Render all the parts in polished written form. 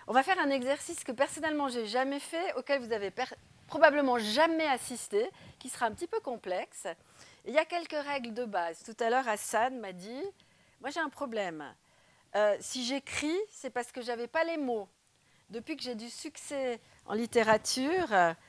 On va faire un exercice que personnellement j'ai jamais fait, auquel vous avez probablement jamais assisté, qui sera un petit peu complexe. Et il y a quelques règles de base. Tout à l'heure, Hassan m'a dit, moi j'ai un problème. Si j'écris, c'est parce que j'avais pas les mots. Depuis que j'ai du succès en littérature,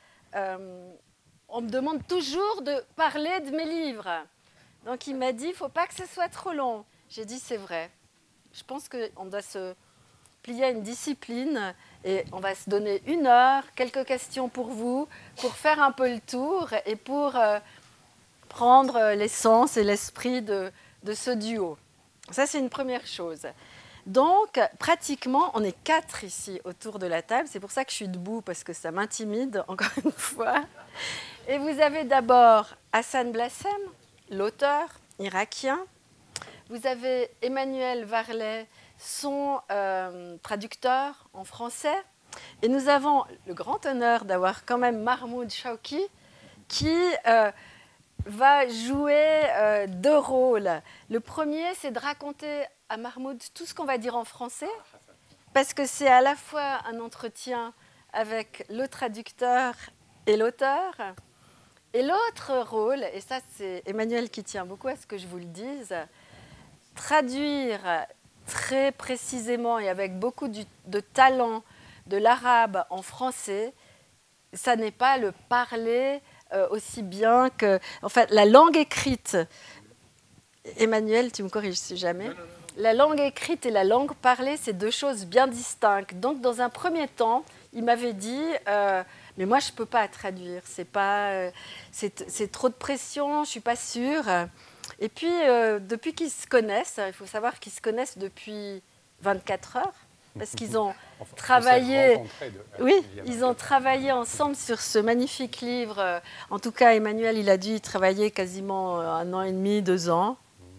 on me demande toujours de parler de mes livres. Donc il m'a dit, il ne faut pas que ce soit trop long. J'ai dit, c'est vrai. Je pense qu'on doit se plier à une discipline et on va se donner 1 heure, quelques questions pour vous, pour faire un peu le tour et pour prendre l'essence et l'esprit de ce duo. Ça, c'est une première chose. Donc, pratiquement, on est 4 ici autour de la table. C'est pour ça que je suis debout, parce que ça m'intimide, encore une fois. Et vous avez d'abord Hassan Blassem, l'auteur irakien. Vous avez Emmanuel Varlet, son traducteur en français. Et nous avons le grand honneur d'avoir quand même Mahmoud Chawki, qui va jouer 2 rôles. Le premier, c'est de raconter à Mahmoud tout ce qu'on va dire en français, parce que c'est à la fois un entretien avec le traducteur et l'auteur. Et l'autre rôle, et ça c'est Emmanuel qui tient beaucoup à ce que je vous le dise, traduire très précisément et avec beaucoup de talent de l'arabe en français, ça n'est pas le parler aussi bien que... En fait, la langue écrite, Emmanuel, tu me corriges si jamais, non. La langue écrite et la langue parlée, c'est 2 choses bien distinctes. Donc, dans un premier temps, il m'avait dit, mais moi, je ne peux pas traduire, c'est trop de pression, je ne suis pas sûre. Et puis, depuis qu'ils se connaissent, il faut savoir qu'ils se connaissent depuis 24 heures, parce qu'ils ont travaillé, ils ont travaillé ensemble sur ce magnifique livre. En tout cas, Emmanuel, il a dû y travailler quasiment 1 an et demi, 2 ans.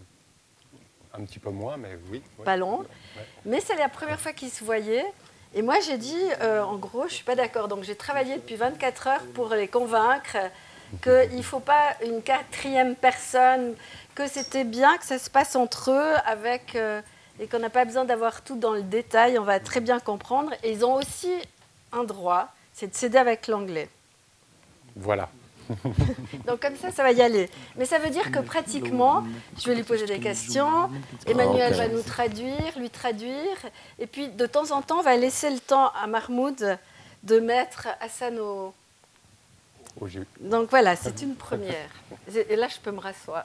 Un petit peu moins, mais oui. Pas long. Ouais. Mais c'est la première fois qu'ils se voyaient. Et moi, j'ai dit, en gros, je ne suis pas d'accord. Donc, j'ai travaillé depuis 24 heures pour les convaincre qu'il ne faut pas une 4e personne, que c'était bien que ça se passe entre eux avec... et qu'on n'a pas besoin d'avoir tout dans le détail, on va très bien comprendre. Et ils ont aussi un droit, c'est de s'aider avec l'anglais. Voilà. Donc comme ça va y aller. Mais ça veut dire que pratiquement, je vais lui poser des questions, Emmanuel va nous traduire, lui traduire, et puis de temps en temps, on va laisser le temps à Mahmoud de mettre Hassan au jus. Donc voilà, c'est une première. Et là, je peux me rasseoir.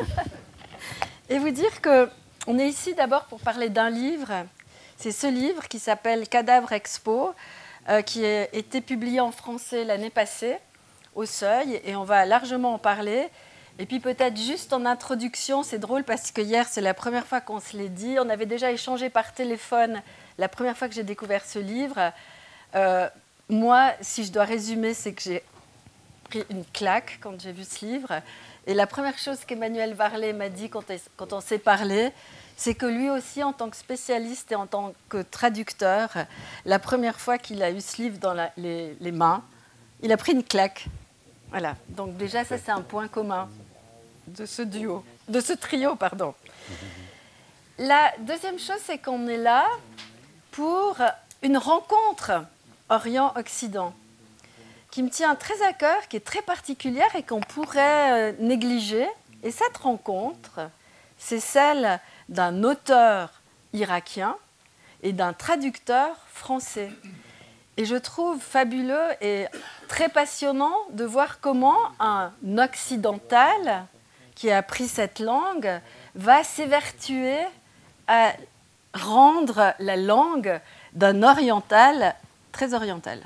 Et vous dire que on est ici d'abord pour parler d'un livre. C'est ce livre qui s'appelle Cadavre Expo, qui a été publié en français l'année passée, au Seuil, et on va largement en parler. Et puis peut-être juste en introduction, c'est drôle parce que hier, c'est la première fois qu'on se l'est dit. On avait déjà échangé par téléphone la première fois que j'ai découvert ce livre. Moi, si je dois résumer, c'est que j'ai pris une claque quand j'ai vu ce livre. Et la première chose qu'Emmanuel Varlet m'a dit quand on s'est parlé, c'est que lui aussi, en tant que spécialiste et en tant que traducteur, la première fois qu'il a eu ce livre dans les mains, il a pris une claque. Voilà. Donc déjà, ça, c'est un point commun de ce duo, de ce trio, pardon. La deuxième chose, c'est qu'on est là pour une rencontre Orient-Occident qui me tient très à cœur, qui est très particulière et qu'on pourrait négliger. Et cette rencontre, c'est celle d'un auteur irakien et d'un traducteur français. Et je trouve fabuleux et très passionnant de voir comment un occidental qui a appris cette langue va s'évertuer à rendre la langue d'un oriental très oriental.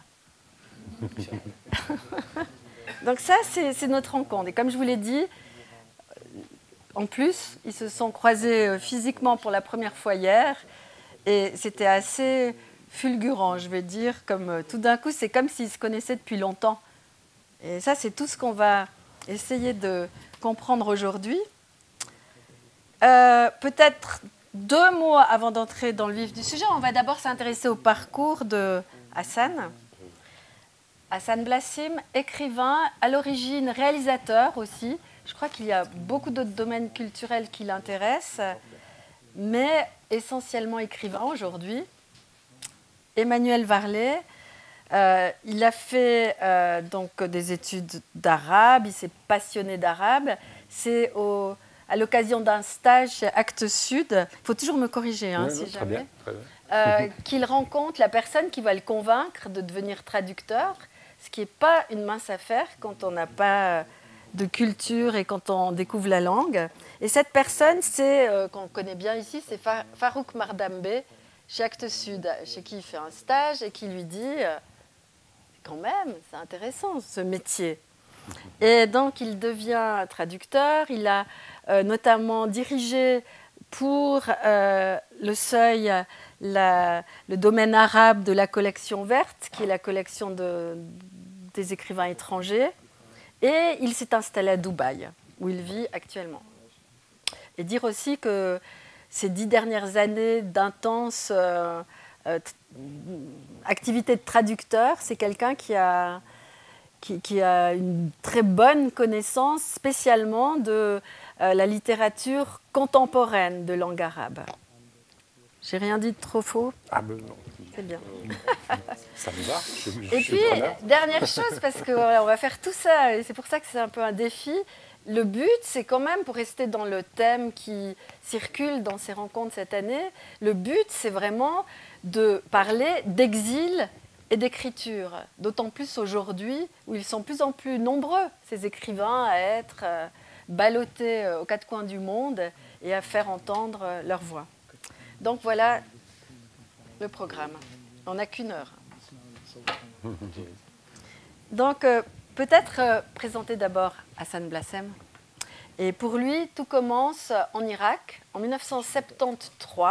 Donc ça, c'est notre rencontre. Et comme je vous l'ai dit, en plus, ils se sont croisés physiquement pour la première fois hier. Et c'était assez fulgurant, je vais dire. Comme, tout d'un coup, c'est comme s'ils se connaissaient depuis longtemps. Et ça, c'est tout ce qu'on va essayer de comprendre aujourd'hui. Peut-être 2 mots avant d'entrer dans le vif du sujet. On va d'abord s'intéresser au parcours de Hassan. Hassan Blassem, écrivain, à l'origine réalisateur aussi. Je crois qu'il y a beaucoup d'autres domaines culturels qui l'intéressent, mais essentiellement écrivain aujourd'hui. Emmanuel Varlet. Il a fait donc des études d'arabe, il s'est passionné d'arabe. C'est à l'occasion d'un stage chez Actes Sud, il faut toujours me corriger hein, si jamais, qu'il rencontre la personne qui va le convaincre de devenir traducteur, ce qui n'est pas une mince affaire quand on n'a pas de culture et quand on découvre la langue. Et cette personne, qu'on connaît bien ici, c'est Farouk Mardambe, chez Actes Sud, chez qui il fait un stage et qui lui dit quand même, c'est intéressant ce métier. Et donc il devient traducteur, il a notamment dirigé pour le Seuil le domaine arabe de la collection verte, qui est la collection des écrivains étrangers, et il s'est installé à Dubaï, où il vit actuellement. Et dire aussi que ces 10 dernières années d'intense activité de traducteur, c'est quelqu'un qui a une très bonne connaissance spécialement de la littérature contemporaine de langue arabe. J'ai rien dit de trop faux? Ah ben non. C'est bien. Ça me va. Et puis, dernière chose, parce qu'on va faire tout ça, et c'est pour ça que c'est un peu un défi. Le but, c'est quand même, pour rester dans le thème qui circule dans ces rencontres cette année, le but, c'est vraiment de parler d'exil et d'écriture, d'autant plus aujourd'hui où ils sont de plus en plus nombreux, ces écrivains, à être ballottés aux quatre coins du monde et à faire entendre leur voix. Donc voilà le programme. On n'a qu'une heure. Donc peut-être présenter d'abord Hassan Blassem. Et pour lui, tout commence en Irak, en 1973.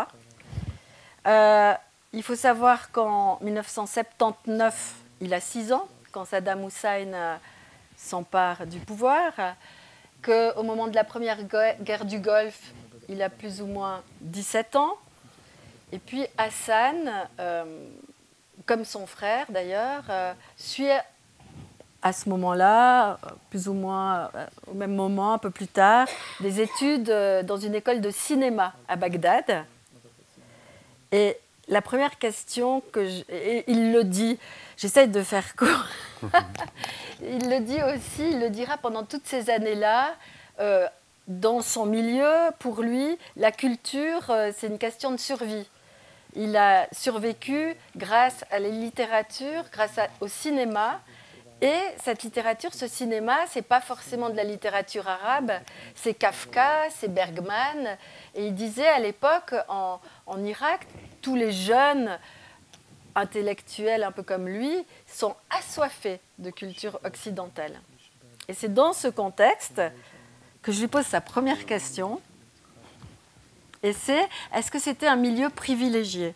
Il faut savoir qu'en 1979, il a 6 ans, quand Saddam Hussein s'empare du pouvoir, qu'au moment de la première guerre du Golfe, il a plus ou moins 17 ans. Et puis Hassan, comme son frère d'ailleurs, suit à ce moment-là, plus ou moins au même moment, un peu plus tard, des études dans une école de cinéma à Bagdad. Et la première question il le dit, j'essaie de faire court, il le dit aussi, il le dira pendant toutes ces années-là, dans son milieu, pour lui, la culture, c'est une question de survie. Il a survécu grâce à la littérature, grâce au cinéma. Et cette littérature, ce cinéma, ce n'est pas forcément de la littérature arabe, c'est Kafka, c'est Bergman. Et il disait à l'époque, en Irak, tous les jeunes intellectuels, un peu comme lui, sont assoiffés de culture occidentale. Et c'est dans ce contexte que je lui pose sa première question. Et c'est, est-ce que c'était un milieu privilégié?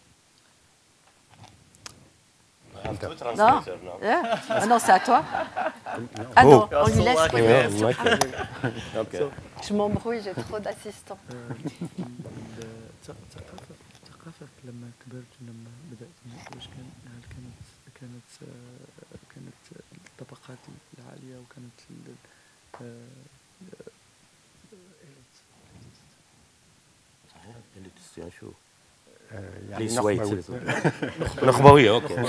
Non, non c'est à toi. Ah non, on lui laisse poser la question. Je m'embrouille, j'ai trop d'assistants. ثقافتك لما كبرت ولما بدأت تناقش كانت الطبقات العالية وكانت صحيح شو يعني نخبوية اوكي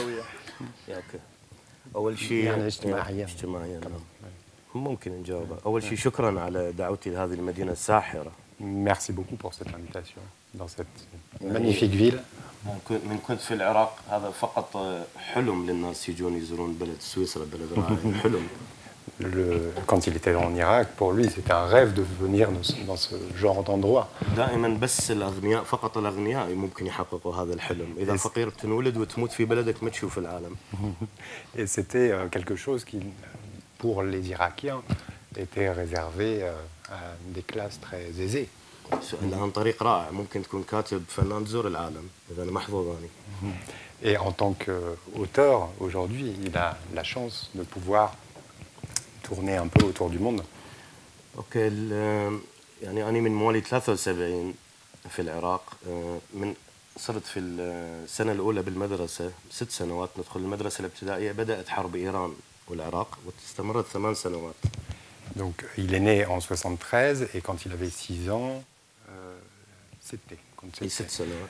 اول شيء يعني اجتماعيا ممكن نجاوبها. اول شيء شكرا على دعوتي لهذه المدينة الساحرة. Merci beaucoup pour cette invitation dans cette magnifique ville. من كنت في العراق هذا فقط حلم للناس يجون يزورون بلد سويسرا بلد رائع حلم. Quand il était en Irak, pour lui, c'était un rêve de venir dans ce genre d'endroit. دائما بس الأغنياء فقط الأغنياء ممكن يحققوا هذا الحلم. إذا فقير تنولد وتموت في بلدك ما تشوف العالم. Et c'était quelque chose qui, pour les Irakiens, était réservé à des classes très aisées. عن طريق رائع ممكن تكون كاتب فنان تزور العالم إذا أنا محظوظ أنا. Et en tant qu'auteur, aujourd'hui, il a la chance de pouvoir tourner un peu autour du monde. اوكي يعني انا من مواليد 73 في العراق من صرت في السنه الاولى بالمدرسه 6 سنوات ندخل المدرسه الابتدائيه بدات حرب ايران والعراق واستمرت 8 سنوات. Donc il est né en 73 et quand il avait 6 ans, c'était. أي 6 سنوات.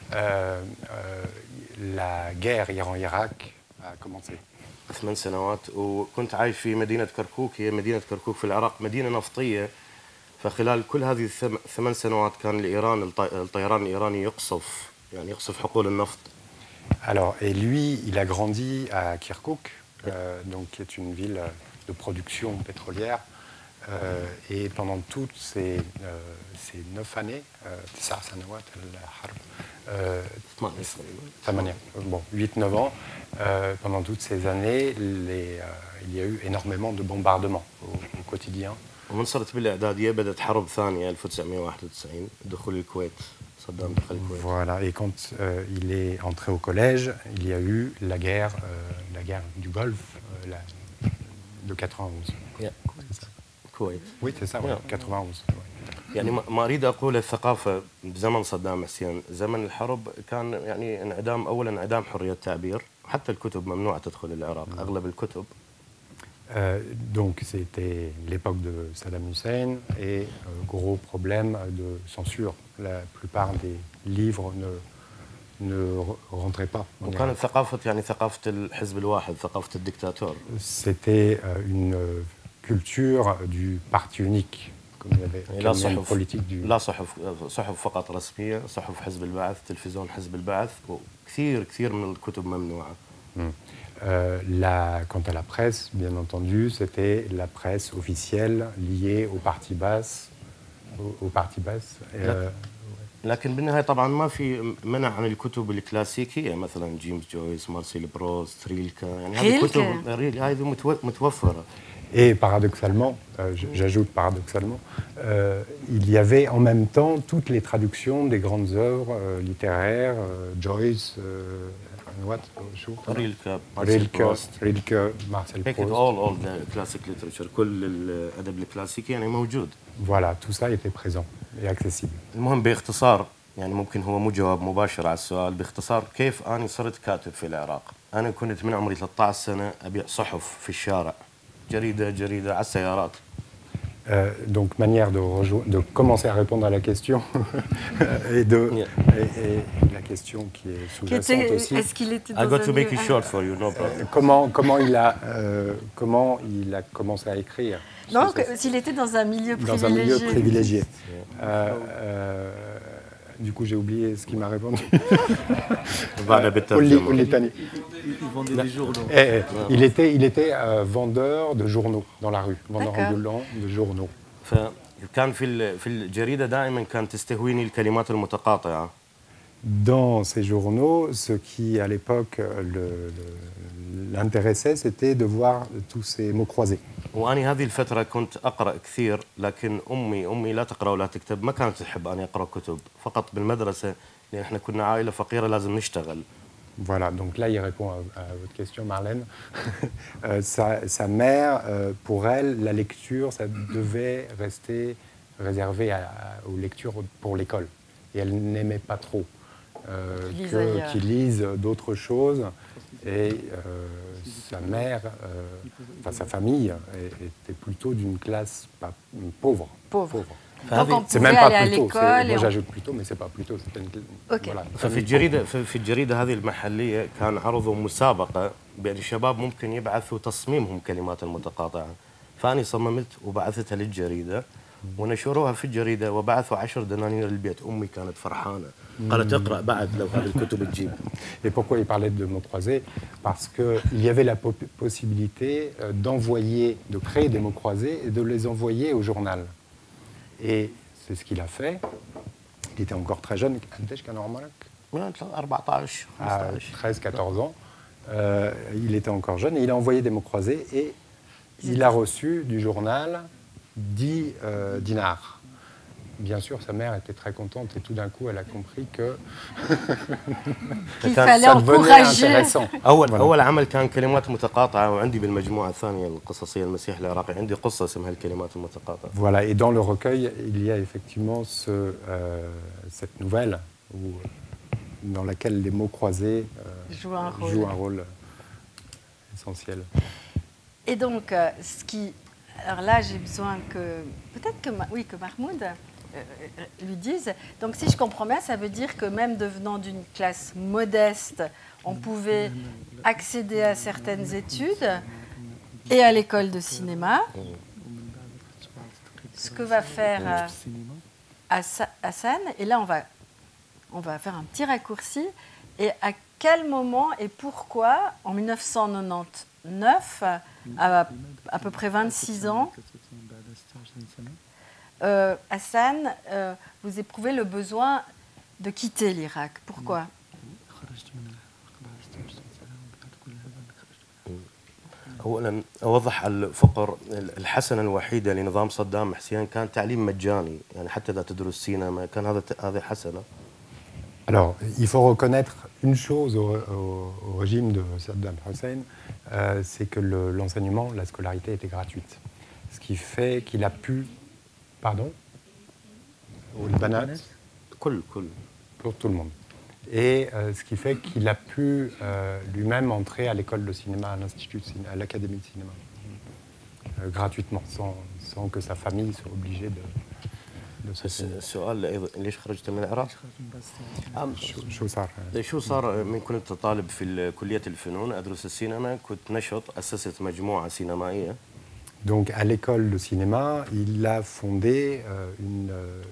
La guerre Iran-Irak a commencé. 8 سنوات وكنت عايش في مدينة كركوك. هي مدينة كركوك في العراق مدينة نفطية. فخلال كل هذه 8 سنوات كان الطيران الإيراني يقصف حقول النفط. Alors, et lui, il a grandi à Kirkuk, donc, qui est une ville de production pétrolière. Et pendant toutes ces 9 années, bon, 8-9 ans, pendant toutes ces années, il y a eu énormément de bombardements au quotidien. ومن صرت بالإعدادية بدأت حرب ثانية 1991 دخول الكويت. صدام دخل الكويت. Voilà, et quand il est entré au collège, il y a eu la guerre du Golfe de 91. الكويت. Oui, c'est ça, ouais, 91. Ouais. يعني ما أريد أقول الثقافة بزمن صدام حسين زمن الحرب كان يعني انعدام حرية التعبير. حتى الكتب ممنوع تدخل العراق. أغلب الكتب. Donc c'était l'époque de Saddam Hussein et gros problème de censure. La plupart des livres ne rentraient pas. وكانت ثقافة يعني ثقافة الحزب الواحد ثقافة الدكتاتور. C'était une culture du parti unique. Comme il y avait une politique du... لا صحف فقط رسمية. صحف حزب البعث تلفزيون حزب البعث وكثير من الكتب ممنوعة. Quant à la presse, bien entendu, c'était la presse officielle liée au parti basse. لكن بالنهاية طبعا ما في منع عن الكتب الكلاسيكية مثلا جيمس جويس مارسيل بروست ريلكا يعني هذه الكتب هذه متوفرة. Et paradoxalement, j'ajoute paradoxalement, il y avait en même temps toutes les traductions des grandes œuvres littéraires, Joyce, Rilke, Marcel Proust. all the classic literature كل الأدب الكلاسيكي يعني موجود. Voilà, tout ça était présent et accessible. المهم باختصار يعني ممكن هو مو جواب مباشر على السؤال. باختصار كيف أنا صرت كاتب في العراق؟ أنا كنت من عمري 13 سنة أبيع صحف في الشارع. جريدة على السيارات. Donc, manière de commencer à répondre à la question et la question qui est sous-jacente aussi. Est-ce qu'il était dans I got to make it short for you, no problem. Comment il a commencé à écrire? Non, s'il était dans un milieu privilégié. Du coup, j'ai oublié ce qu'il m'a répondu. Il vendait des journaux. Il était vendeur de journaux dans la rue, vendeur ambulant de journaux. فكان في الجريدة دائما كانت تستهويني الكلمات المتقاطعة. Dans ces journaux, ce qui à l'époque l'intéressait, c'était de voir tous ces mots croisés. وأنا هذه الفترة كنت أقرأ كثير لكن أمي لا تقرأ ولا تكتب ما كانت تحب أن أقرأ كتب فقط بالمدرسة لأن إحنا كنا عائلة فقيرة لازم نشتغل. Voilà, donc là il répond à votre question Marlène. Sa mère, pour elle, la lecture, ça devait rester réservé aux lectures pour l'école. Et elle n'aimait pas trop qu'ils lisent d'autres choses. Et sa mère, enfin sa famille, était plutôt d'une classe pauvre. C'est même pas plutôt. Moi j'ajoute plutôt, mais c'est pas plutôt. Voilà. في الجريدة هذه المحلية كان عرضوا مسابقة بأن الشباب ممكن يبعثوا تصميمهم كلمات متقاطعة. فأنا صممت وبعثتها للجريدة ونشروها في الجريدة وبعثوا 10 دنانير للبيت. أمي كانت فرحانة. قالت اقرأ بعد لو هذه الكتب تجيب. Et pourquoi il parlait de mots croisés? Parce qu'il y avait la possibilité de créer des mots croisés et de les envoyer au journal. Et c'est ce qu'il a fait. Il était encore très jeune. À 13-14 ans. Il était encore jeune et il a envoyé des mots croisés et il a reçu du journal 10 dinars. Bien sûr, sa mère était très contente et tout d'un coup, elle a compris que qu'il fallait encourager. أول عمل كان كلمات متقاطعة وعندي بالمجموعة الثانية القصصية المسيح العراقي عندي قصة اسمها الكلمات المتقاطعة. Voilà, et dans le recueil, il y a effectivement cette nouvelle dans laquelle les mots croisés jouent un rôle essentiel. Et donc, alors là, j'ai besoin que Mahmoud lui disent. Donc si je comprends bien, ça veut dire que même devenant d'une classe modeste, on pouvait accéder à certaines études et à l'école de cinéma. Ce que va faire Hassan, et là on va faire un petit raccourci, et à quel moment et pourquoi, en 1999, à peu près 26 ans, Hassan, vous éprouvez le besoin de quitter l'Irak. Pourquoi? اولا اوضح على الفقر الحسنه الوحيده لنظام صدام حسين كان تعليم مجاني يعني حتى اذا تدرس سينما كان هذه حسنه. Alors, il faut reconnaître une chose au régime de Saddam Hussein, c'est que l'enseignement, la scolarité était gratuite. Ce qui fait qu'il a pu... Pardon? Au Libanat? كل Pour tout le monde. Et ce qui fait qu'il a pu lui-même entrer à l'école de cinéma, à l'Institut, à l'Académie de cinéma, gratuitement, sans que sa famille soit obligée de se payer. السؤال ايضا ليش خرجت من العراق؟ شو صار؟ شو صار من كنت طالب في كليه الفنون ادرس السينما كنت نشط اسست مجموعه سينمائيه. Donc, à l'école de cinéma, il a fondé une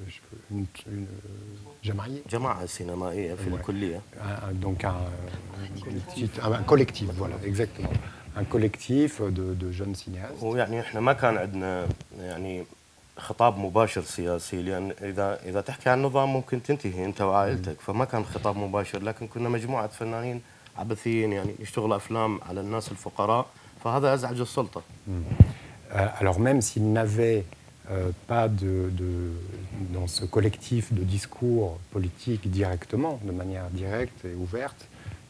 جماعه سينمائيه في الكليه. Donc un collectif, voilà, exactement. Un collectif de jeunes cinéastes. ويعني احنا ما كان عندنا يعني خطاب مباشر سياسي لان اذا تحكي عن نظام ممكن تنتهي انت وعائلتك فما كان خطاب مباشر لكن كنا مجموعه فنانين عبثيين يعني يشتغلوا افلام على الناس الفقراء فهذا ازعج السلطه. Alors même s'il n'avait pas dans ce collectif de discours politiques directement, de manière directe et ouverte,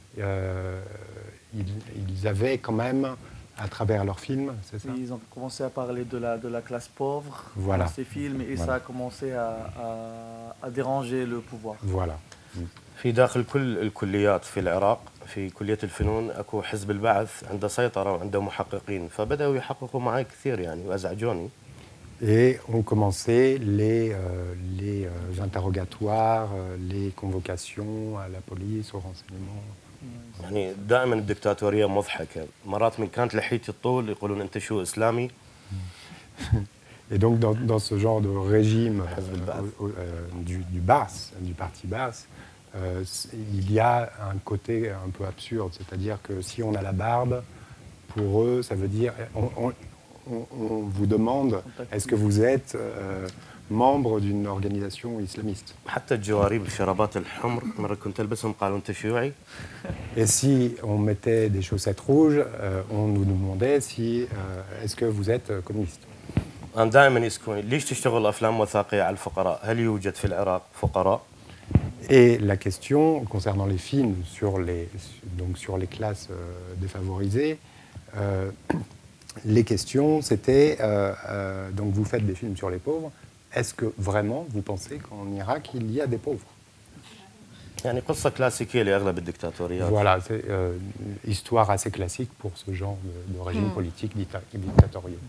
ils avaient quand même, à travers leurs films, c'est ça? Ils ont commencé à parler de la classe pauvre voilà. dans ces films et ça a commencé à déranger le pouvoir. Voilà. في داخل كل الكليات في العراق في كلية الفنون اكو حزب البعث عنده سيطرة وعنده محققين فبدأوا يحققوا معي كثير يعني وازعجوني. Et ont commencé les interrogatoires, les convocations à la police, au renseignement. يعني دائما الدكتاتورية مضحكة مرات من كانت لحيتي الطول يقولون انت شو اسلامي. Et donc dans ce genre de régime du Baas, du parti Baas, il y a un côté un peu absurde, c'est-à-dire que si on a la barbe, pour eux, ça veut dire on vous demande est-ce que vous êtes membre d'une organisation islamiste. حتى الجواريب الشرابات الحمر مرة كنت البسهم قالوا انت شيوعي. Et si on mettait des chaussettes rouges, on nous demandait si est-ce que vous êtes communiste. أنا دائما يسكوني ليش تشتغل أفلام وثائقية على الفقراء؟ هل يوجد في العراق فقراء؟ Et la question concernant les films sur les classes défavorisées, les questions c'était donc vous faites des films sur les pauvres. Est-ce que vraiment vous pensez qu'en Irak il y a des pauvres? يعني قصة كلاسيكية لأغلب الدكتاتوريات. Voilà, c'est une histoire assez classique pour ce genre de régime politique dictatoriaux.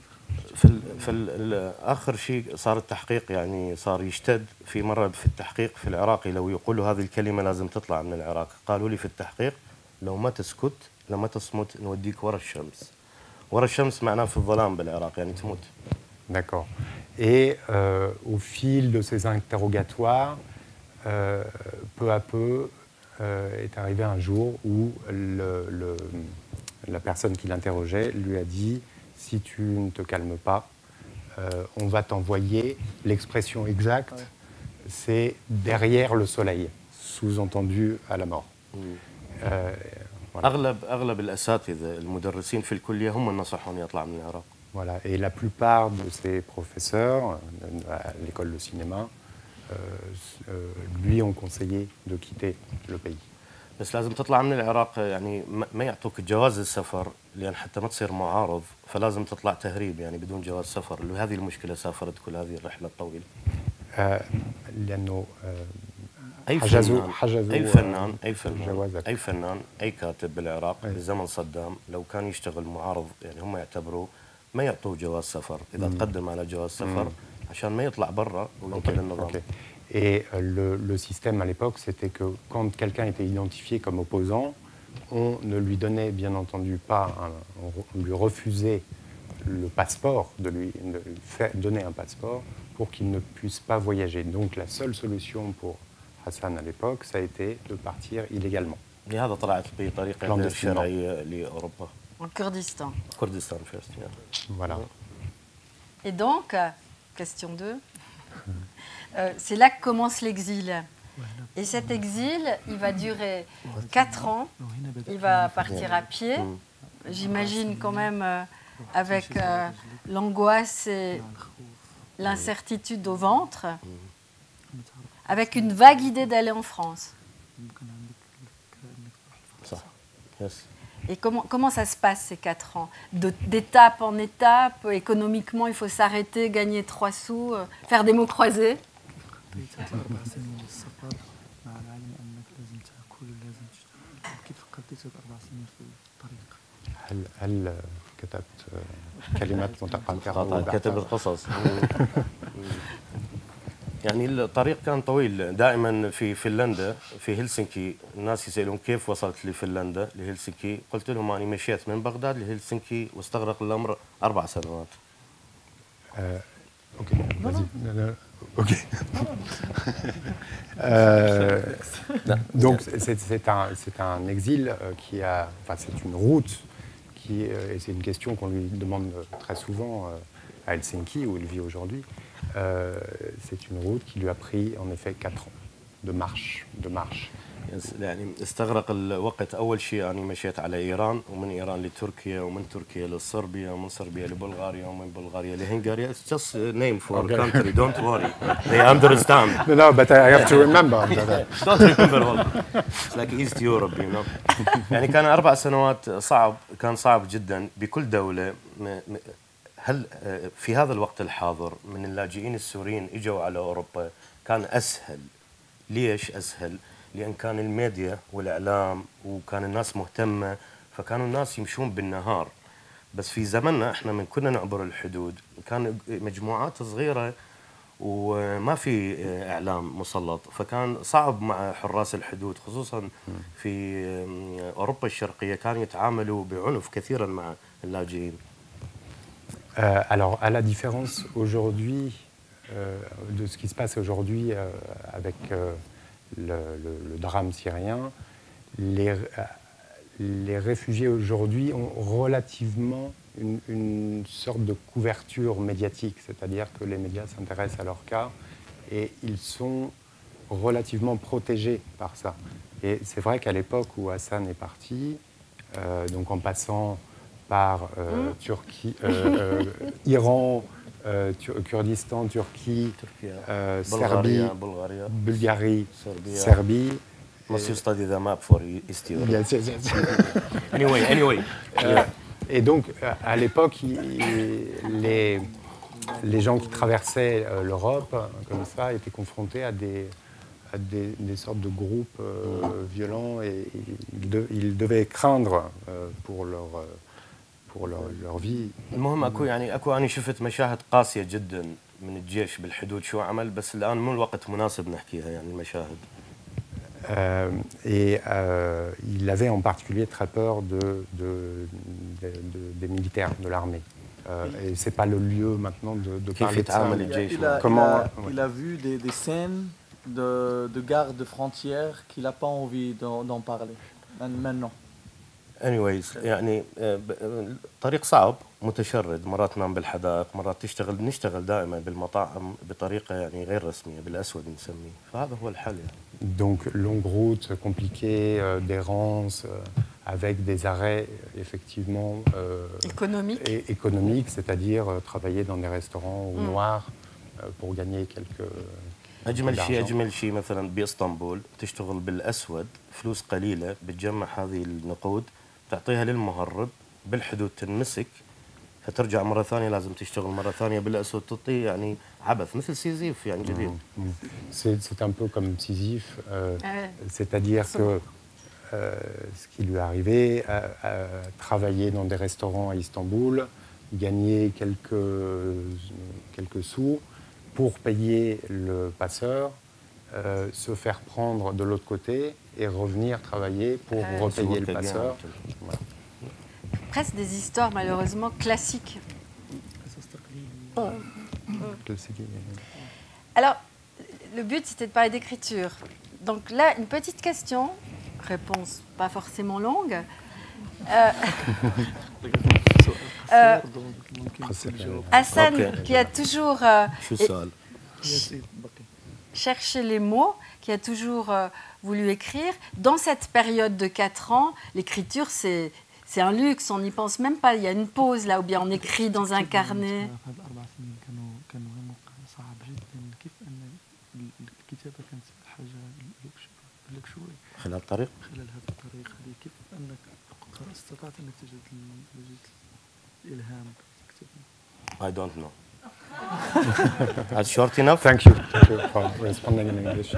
في آخر شيء صار التحقيق يعني صار يشتد في مرة في التحقيق في العراق لو يقولوا هذه الكلمة لازم تطلع من العراق قالوا لي في التحقيق لو ما تسكت لما تصمت نوديك ورا الشمس. ورا الشمس معناه في الظلام بالعراق يعني تموت. D'accord. Et au fil de ces interrogatoires, peu à peu est arrivé un jour où la personne qui l'interrogeait lui a dit si tu ne te calmes pas, on va t'envoyer, l'expression exacte, c'est derrière le soleil, sous-entendu à la mort. Voilà. أغلب الأساتذة المدرسين في الكلية هم اللي نصحوني أطلع من العراق. Voilà. Et la plupart de ces professeurs à l'école de cinéma lui ont conseillé de quitter le pays. بس لازم تطلع من العراق يعني ما يعطوك جواز السفر لأن حتى ما تصير معارض فلازم تطلع تهريب يعني بدون جواز سفر وهذه المشكلة سافرت كل هذه الرحلة الطويلة. لأنه أي فنان أي كاتب بالعراق بزمن صدام لو كان يشتغل معارض يعني هم يعتبروه ما يعطوه جواز سفر إذا تقدم على جواز سفر عشان ما يطلع برا وينقل النظام. Ok. Et le système à l'époque, c'était que quand quelqu'un était identifié comme opposant, on ne lui donnait bien entendu pas, on lui refusait le passeport, de lui donner un passeport pour qu'il ne puisse pas voyager. Donc la seule solution pour Hassan à l'époque, ça a été de partir illégalement. لهذا طلعت بطريقة غير شرعية لأوروبا. En Kurdistan. كردستان first, yeah. Voilà. Et donc, question 2, c'est là que commence l'exil. Et cet exil, il va durer 4 ans. Il va partir à pied. J'imagine quand même avec l'angoisse et l'incertitude au ventre, avec une vague idée d'aller en France. صح. Yes. Et comment ça se passe ces 4 ans? D'étape en étape, économiquement, il faut s'arrêter, gagner 3 sous, faire des mots croisés. خطيت 4 سنين للسفر مع العلم انك لازم تاكل ولازم تشتغل. كيف فكرتي في 4 سنين في الطريق؟ هل كتبت كلمات متقاطعة؟ كتبت قصص. يعني الطريق كان طويل. دائما في فنلندا في هلسنكي الناس يسألون كيف وصلت لفنلندا لهلسنكي، قلت لهم أنا مشيت من بغداد لهلسنكي واستغرق الأمر 4 سنوات. Ok, vas-y. Ok. Donc c'est un exil qui a, enfin c'est une route qui, et c'est une question qu'on lui demande très souvent à Helsinki où il vit aujourd'hui. C'est une route qui lui a pris en effet 4 ans de marche. يعني استغرق الوقت. أول شيء أنا مشيت على إيران، ومن إيران لتركيا، ومن تركيا لصربيا، ومن صربيا لبلغاريا، ومن بلغاريا لهنغاريا. It's just a name for a country. Don't worry. They understand. No, but I have to remember. Don't remember والله. It's like East Europe, you know. يعني كان 4 سنوات صعب، كان صعب جدا بكل دولة. هل في هذا الوقت الحاضر من اللاجئين السوريين اجوا على اوروبا كان اسهل؟ ليش اسهل؟ لان كان الميديا والاعلام وكان الناس مهتمه، فكانوا الناس يمشون بالنهار. بس في زمننا احنا من كنا نعبر الحدود كان مجموعات صغيره وما في اعلام مسلط، فكان صعب مع حراس الحدود خصوصا في اوروبا الشرقيه، كانوا يتعاملوا بعنف كثيرا مع اللاجئين. Alors, à la différence aujourd'hui de ce qui se passe aujourd'hui avec le drame syrien, les réfugiés aujourd'hui ont relativement une sorte de couverture médiatique, c'est-à-dire que les médias s'intéressent à leur cas et ils sont relativement protégés par ça. Et c'est vrai qu'à l'époque où Hassan est parti, donc en passant par Turquie, Iran, Kurdistan, Turquie, Serbie, Bulgarie, Serbie. Must you study the map for East Europe? Yes, yes, yes. Anyway. Et donc, à l'époque, les gens qui traversaient l'Europe, comme ça, étaient confrontés à des sortes de groupes violents et ils devaient craindre pour leur vie. المهم اكو انا شفت مشاهد قاسيه جدا من الجيش بالحدود شو عمل، بس الان مو الوقت مناسب نحكيها يعني المشاهد. Et il avait en particulier très peur des militaires, de l'armée. Et ce n'est pas le lieu maintenant de parler de ça. Il a vu des scènes de garde frontière qu'il n'a pas envie d'en parler maintenant. anyways يعني طريق صعب متشرد، مرات تنام بالحدائق، مرات نشتغل دائما بالمطاعم بطريقه يعني غير رسميه بالاسود نسميه، فهذا هو الحل يعني. Donc longue route, compliquée, d'errance, avec des arrêts effectivement économiques, c'est-à-dire travailler dans des restaurants au noir pour gagner quelques. أجمل شيء مثلا بإسطنبول تشتغل بالأسود فلوس قليلة، بتجمع هذه النقود تعطيها للمهرب، بالحدود تنمسك، فترجع مرة ثانية لازم تشتغل مرة ثانية بالأسود، تعطي يعني عبث مثل سيزيف يعني جديد. C'est un peu comme Sisyphe, c'est-à-dire que ce qui lui est arrivé, travailler dans des restaurants à Istanbul, gagner quelques sous, pour payer le passeur, se faire prendre de l'autre côté et revenir travailler pour repayer le passeur. Voilà. Presque des histoires malheureusement classiques. Alors, le but c'était de parler d'écriture. Donc là, une petite question, réponse pas forcément longue. Hassan, qui a toujours cherché les mots, qui a toujours voulu écrire, dans cette période de 4 ans, l'écriture, c'est un luxe, on n'y pense même pas. Il y a une pause là, ou bien on écrit dans un carnet. خلال الطريق خلال هذا الطريق هذه كيف انك استطعت انك تجد الالهام تكتب؟ I don't know. That's short enough. Thank you for responding in English.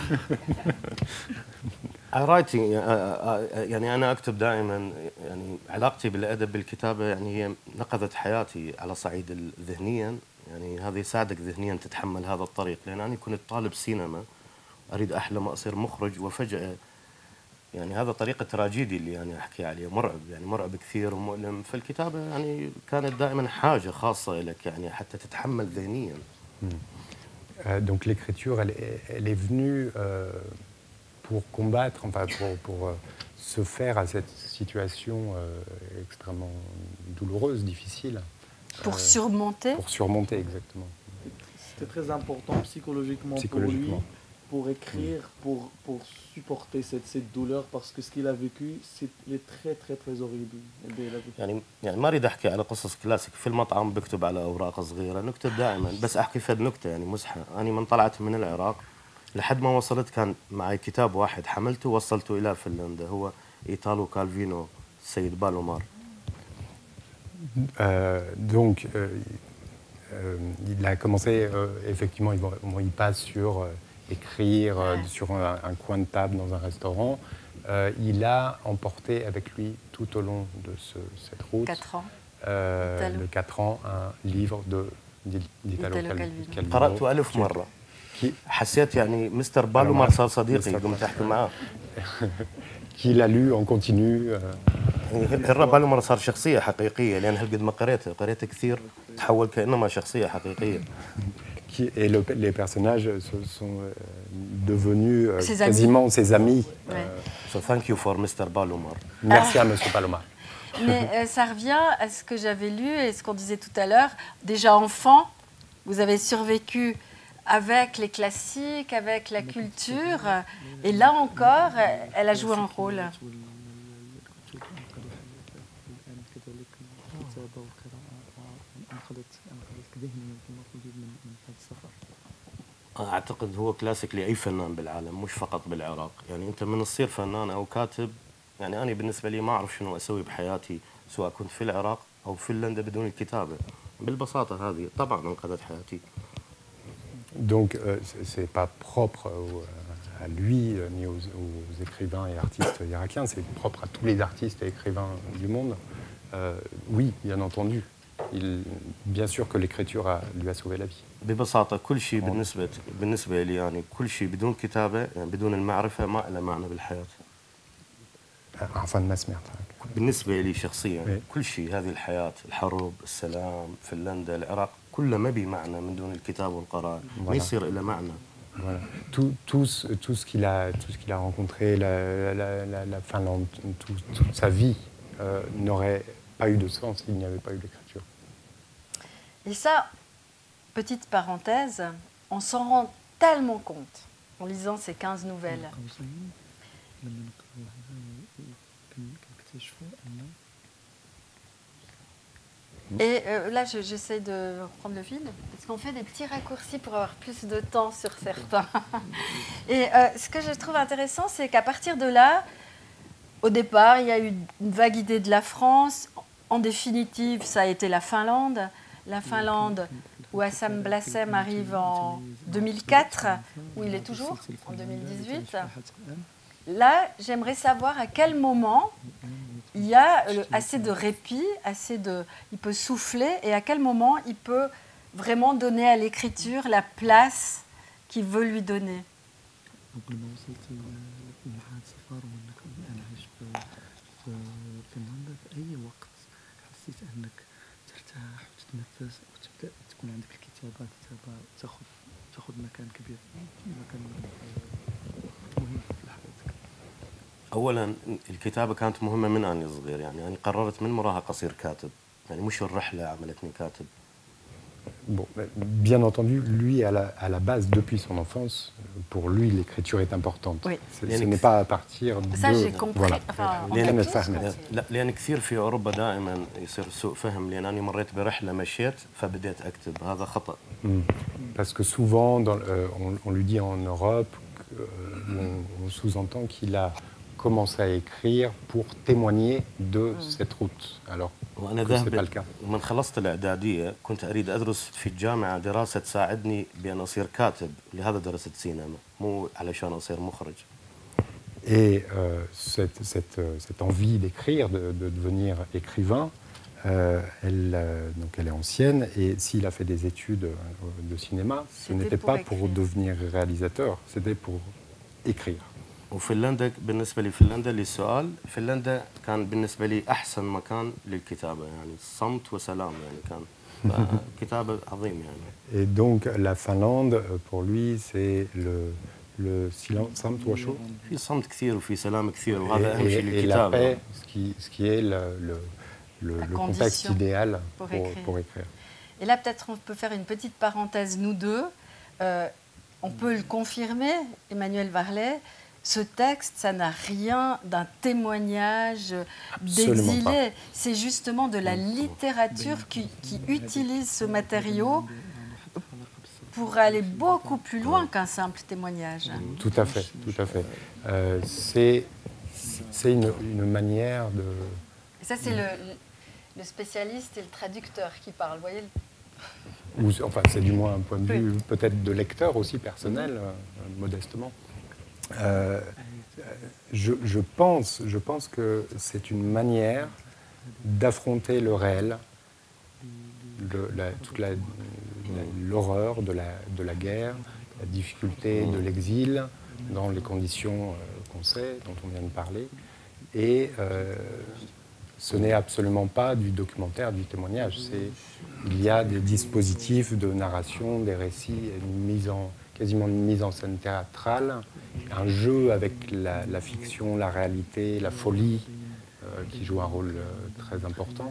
writing يعني أنا أكتب دائما، يعني علاقتي بالأدب بالكتابة يعني هي نقذت حياتي على صعيد الذهنيا، يعني هذا يساعدك ذهنيا تتحمل هذا الطريق، لأن أنا كنت طالب سينما أريد أحلم أصير مخرج، وفجأة يعني هذا طريقة تراجيدي اللي أنا أحكي عليه مرعب، يعني مرعب كثير ومؤلم. فالكتابة يعني كانت دائما حاجة خاصة لك يعني حتى تتحمل ذهنيا. Donc l'écriture, elle est venue pour combattre, enfin pour se faire à cette situation extrêmement douloureuse, difficile. Pour surmonter. Pour surmonter, exactement. C'était très important psychologiquement pour lui, pour écrire, pour supporter cette douleur, parce que ce qu'il a vécu, c'est très très très horrible. يعني ما اريد احكي على قصص كلاسيك، في المطعم بكتب على اوراق صغيره، نكتب دائما، بس احكي فد نكته يعني مزحه. انا من طلعت من العراق لحد ما وصلت كان معي كتاب واحد حملته ووصلته الى فنلندا، هو ايطالو كالفينو السيد بالومار. Donc il a commencé effectivement, il passe sur écrire sur un coin de table dans un restaurant. Il a emporté avec lui tout au long de cette route, 4 ans. de 4 ans, un livre d'Italo Calvino. قرأته 1000 مرة. حسيت يعني مستر بالومار صار صديقي، قمت أحكي معاه. Qu'il a lu en continu. الرب بالومار صار شخصية حقيقية، لأن هالقد ما قريته كثير تحول كأنما شخصية حقيقية. Et les personnages sont devenus quasiment ses amis. So thank you for Mr. Palomar. Merci à Monsieur Palomar. Mais ça revient à ce que j'avais lu et ce qu'on disait tout à l'heure. Déjà enfant, vous avez survécu avec les classiques, avec la culture. Et là encore, elle a joué un rôle. أعتقد هو كلاسيك لأي فنان بالعالم، مش فقط بالعراق. يعني أنت من تصير فنان أو كاتب، يعني أنا بالنسبة لي ما أعرف شنو أسوي بحياتي سواء كنت في العراق أو في فنلندا بدون الكتابة. بالبساطة هذه طبعا أنقذت حياتي. Donc c'est pas propre à lui ni aux écrivains et artistes irakiens, c'est propre à tous les artistes et écrivains du monde. Oui, bien entendu. Bien sûr que l'écriture lui a sauvé la vie. ببساطة كل شيء بالنسبة لي يعني كل شيء بدون كتابة يعني بدون المعرفة ما له معنى بالحياة. عفوا ما سمعت. بالنسبة لي شخصيا كل شيء هذه الحياة، الحرب، السلام، فنلندا، العراق، كله ما بي معنى من دون الكتاب والقراءة، ما يصير إله معنى. Voilà. Tout ce qu'il a rencontré, la Finlande, toute sa vie n'aurait pas eu de sens s'il n'y avait pas eu l'écriture. Et ça, petite parenthèse, on s'en rend tellement compte en lisant ces 15 nouvelles. Et là, j'essaie de reprendre le fil, parce qu'on fait des petits raccourcis pour avoir plus de temps sur certains. Et ce que je trouve intéressant, c'est qu'à partir de là, au départ, il y a eu une vague idée de la France. En définitive, ça a été la Finlande. La Finlande, où Hassan Blassem arrive en 2004, où il est toujours, en 2018. Là, j'aimerais savoir à quel moment il y a assez de répit, il peut souffler, et à quel moment il peut vraiment donner à l'écriture la place qu'il veut lui donner. قبل ما وصلت لمعهد سفارة وانك انا عايش في فنلندا في اي وقت حسيت انك ترتاح وتتنفس وتبدا تكون عندك الكتابه تاخذ مكان كبير مكان مهم في حياتك. اولا الكتابه كانت مهمه من اني صغير، يعني انا قررت من مراهق اصير كاتب، يعني مش الرحله عملتني كاتب. Bon, bien entendu, lui, à la base, depuis son enfance, pour lui, l'écriture est importante. Oui. Ce n'est pas à partir de... Ça, j'ai compris. Voilà. Enfin, كان فاهمة. لا لان كثير في اوروبا دائما يصير سوء فهم، لان انا مريت برحله مشيت فبديت اكتب، هذا خطا. Parce que souvent, on lui dit en Europe, on sous-entend qu'il a commencé à écrire pour témoigner de cette route, alors وانا que ce n'est ذاهب pas le cas. ومن خلصت الاعداديه كنت اريد ادرس في الجامعه دراسه تساعدني بان اصير كاتب، لهذا درست سينما مو علشان اصير مخرج. Et cette envie d'écrire, de devenir écrivain, donc elle est ancienne, et s'il a fait des études de cinéma, ce n'était pas pour devenir réalisateur, c'était pour écrire. وفنلندا بالنسبه لي فنلندا للسؤال، فنلندا كان بالنسبه لي احسن مكان للكتابه، يعني صمت وسلام، يعني كان كتابه عظيم يعني. Et donc la Finlande, pour lui, c'est le silence, صمت وشو. في صمت كثير وفي سلام كثير، وهذا اهم Et شيء la للكتابه. paix, ce qui est le contexte idéal pour écrire. Et là, peut-être on peut faire une petite parenthèse, nous deux. On peut le confirmer, Emmanuel Varlet. Ce texte, ça n'a rien d'un témoignage d'exilé. C'est justement de la littérature qui utilise ce matériau pour aller beaucoup plus loin qu'un simple témoignage. Tout à fait, tout à fait. C'est une manière de... Et ça, c'est le spécialiste et le traducteur qui parlent, vous voyez. Ou, enfin, c'est du moins un point de vue peut-être de lecteur aussi personnel, modestement. Je pense que c'est une manière d'affronter le réel, toute l'horreur de la guerre, la difficulté de l'exil dans les conditions qu'on sait, dont on vient de parler. Et ce n'est absolument pas du documentaire, du témoignage. Il y a des dispositifs de narration, des récits, quasiment une mise en scène théâtrale, un jeu avec la fiction, la réalité, la folie, qui joue un rôle très important,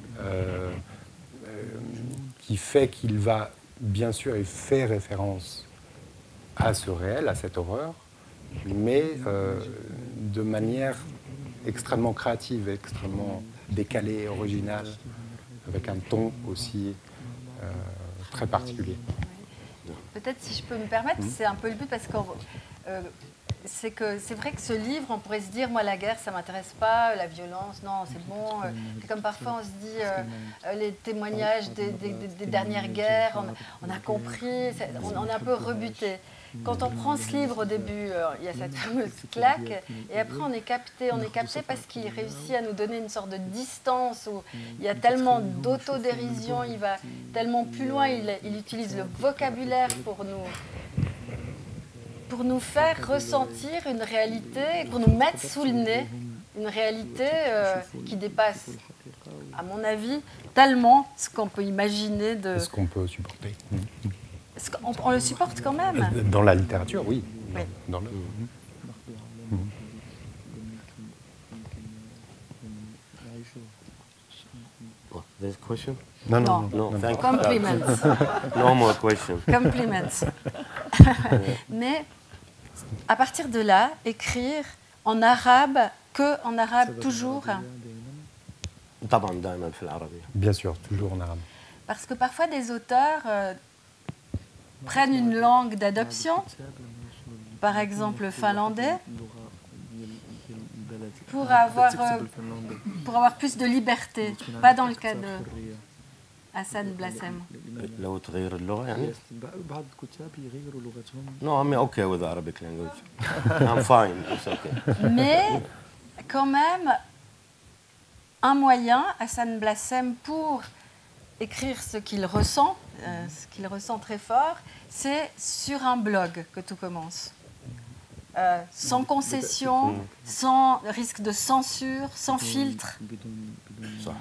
qui fait qu'il va, bien sûr, il fait référence à ce réel, à cette horreur, mais de manière extrêmement créative, extrêmement décalée, originale, avec un ton aussi très particulier. Peut-être, si je peux me permettre, c'est un peu le but, parce que c'est vrai que ce livre, on pourrait se dire, moi, la guerre, ça ne m'intéresse pas, la violence, non, c'est bon. C'est comme parfois, on se dit, les témoignages des dernières guerres, on a compris, on est un peu rebuté. Quand on prend ce livre au début, il y a cette fameuse claque, et après on est capté parce qu'il réussit à nous donner une sorte de distance où il y a tellement d'autodérision, il va tellement plus loin, il utilise le vocabulaire pour nous faire ressentir une réalité, pour nous mettre sous le nez une réalité qui dépasse, à mon avis, tellement ce qu'on peut imaginer de... Ce qu'on peut supporter. On le supporte quand même. Dans la littérature, oui. Oui. Dans le... There's a question? Non. Thank you. Compliments. No more question. Compliments. Mais à partir de là, écrire en arabe, en arabe toujours. طبعا دائما في العربية. Bien sûr, toujours en arabe. Parce que parfois des auteurs prennent une langue d'adoption, par exemple le finlandais, pour avoir plus de liberté. Pas dans le cas de Hassan Blassem. لو تغير اللغة يعني؟ بعض الكتاب يغيروا لغتهم. No, I'm okay with Arabic language. I'm fine, it's okay. Mais quand même, un moyen, Hassan Blassem, pour écrire ce qu'il ressent très fort, c'est sur un blog que tout commence. Sans concession, sans risque de censure, sans filtre. صح.